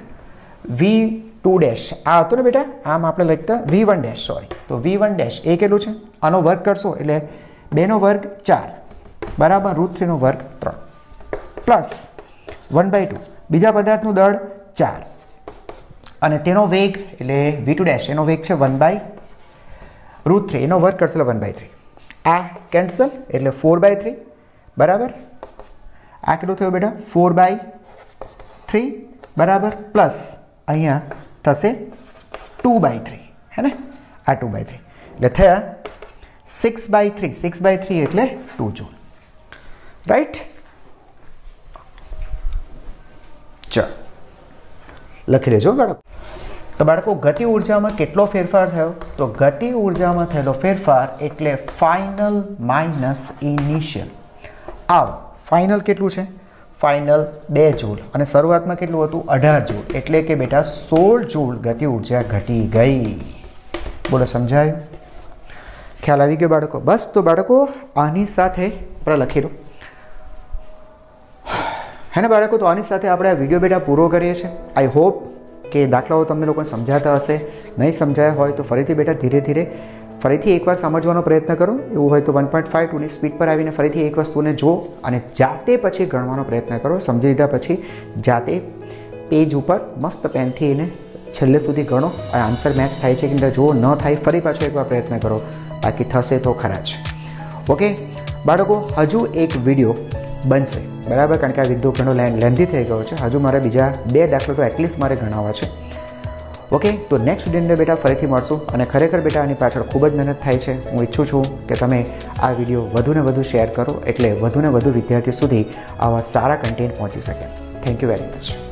v2 આ હતો ને બેટા, આમ આપણે લખતા v1 સોરી, તો v1 એ કેટલું છે, આનો વર્ગ કરશો એટલે 2 નો વર્ગ 4 બરાબર √3 નો વર્ગ 3 પ્લસ 1/2 બીજા પદાર્થનું દળ 4 અને તેનો વેગ એટલે v2 એનો વેગ છે 1/√3 એનો વર્ગ કરશો એટલે 1/3. આ કેન્સલ એટલે 4/3 બરાબર. આ કેટલું થયું બેટા 4/3 બરાબર પ્લસ અહીંયા થશે 2/3 હે ને, આ 2/3 એટલે થયા 6/3. 6/3 એટલે 2 જૂલ, રાઈટ. ચાલો લખી લેજો બાળકો. તો બાળકો ગતિ ઉર્જામાં કેટલો ફેરફાર થયો, તો ગતિ ઉર્જામાં થયેલો ફેરફાર એટલે ફાઇનલ માઇનસ ઇનિશિયલ. આવ ફાઇનલ કેટલું છે, ફાઇનલ 2 જૂલ અને શરૂઆતમાં કેટલું હતું 18 જૂલ, એટલે કે બેટા 16 જૂલ ગતિ ઉર્જા ઘટી ગઈ. બોલો સમજાયું, ખ્યાલ આવી ગયો બાળકો? બસ તો બાળકો આની સાથે આપણે લખી દો હે ને બાળકો. તો આની સાથે આપણે આ વિડીયો બેટા પૂરો કરીએ છીએ. આઈ હોપ કે દાખલાઓ તમને લોકોને સમજાતા હશે. નહીં સમજાયા હોય તો ફરીથી બેટા ધીરે ધીરે ફરીથી એકવાર સમજવાનો પ્રયત્ન કરો. એવું હોય તો 1.52ની સ્પીડ પર આવીને ફરીથી એક વસ્તુને જુઓ અને જાતે પછી ગણવાનો પ્રયત્ન કરો. સમજી લીધા પછી જાતે પેજ ઉપર મસ્ત પેનથી એને છેલ્લે સુધી ગણો. આ આન્સર મેચ થાય છે કે જુઓ, ન થાય ફરી પાછો એકવાર પ્રયત્ન કરો, બાકી થશે તો ખરા જ. ઓકે બાળકો, હજુ એક વિડીયો બનશે બરાબર, કારણ કે આ વિડીયો ઘણો લેન્ધી થઈ ગયો છે. હજુ મારે બીજા 2 દાખલા તો એટલીસ્ટ મારે ગણાવવા છે. ઓકે, તો નેક્સ્ટ વિડીયોને બેટા ફરીથી મળશું. અને ખરેખર બેટા આની પાછળ ખૂબ જ મહેનત થાય છે. હું ઈચ્છું છું કે તમે આ વિડીયો વધુને વધુ શેર કરો, એટલે વધુને વધુ વિદ્યાર્થીઓ સુધી આવા સારા કન્ટેન્ટ પહોંચી શકે. Thank you very much.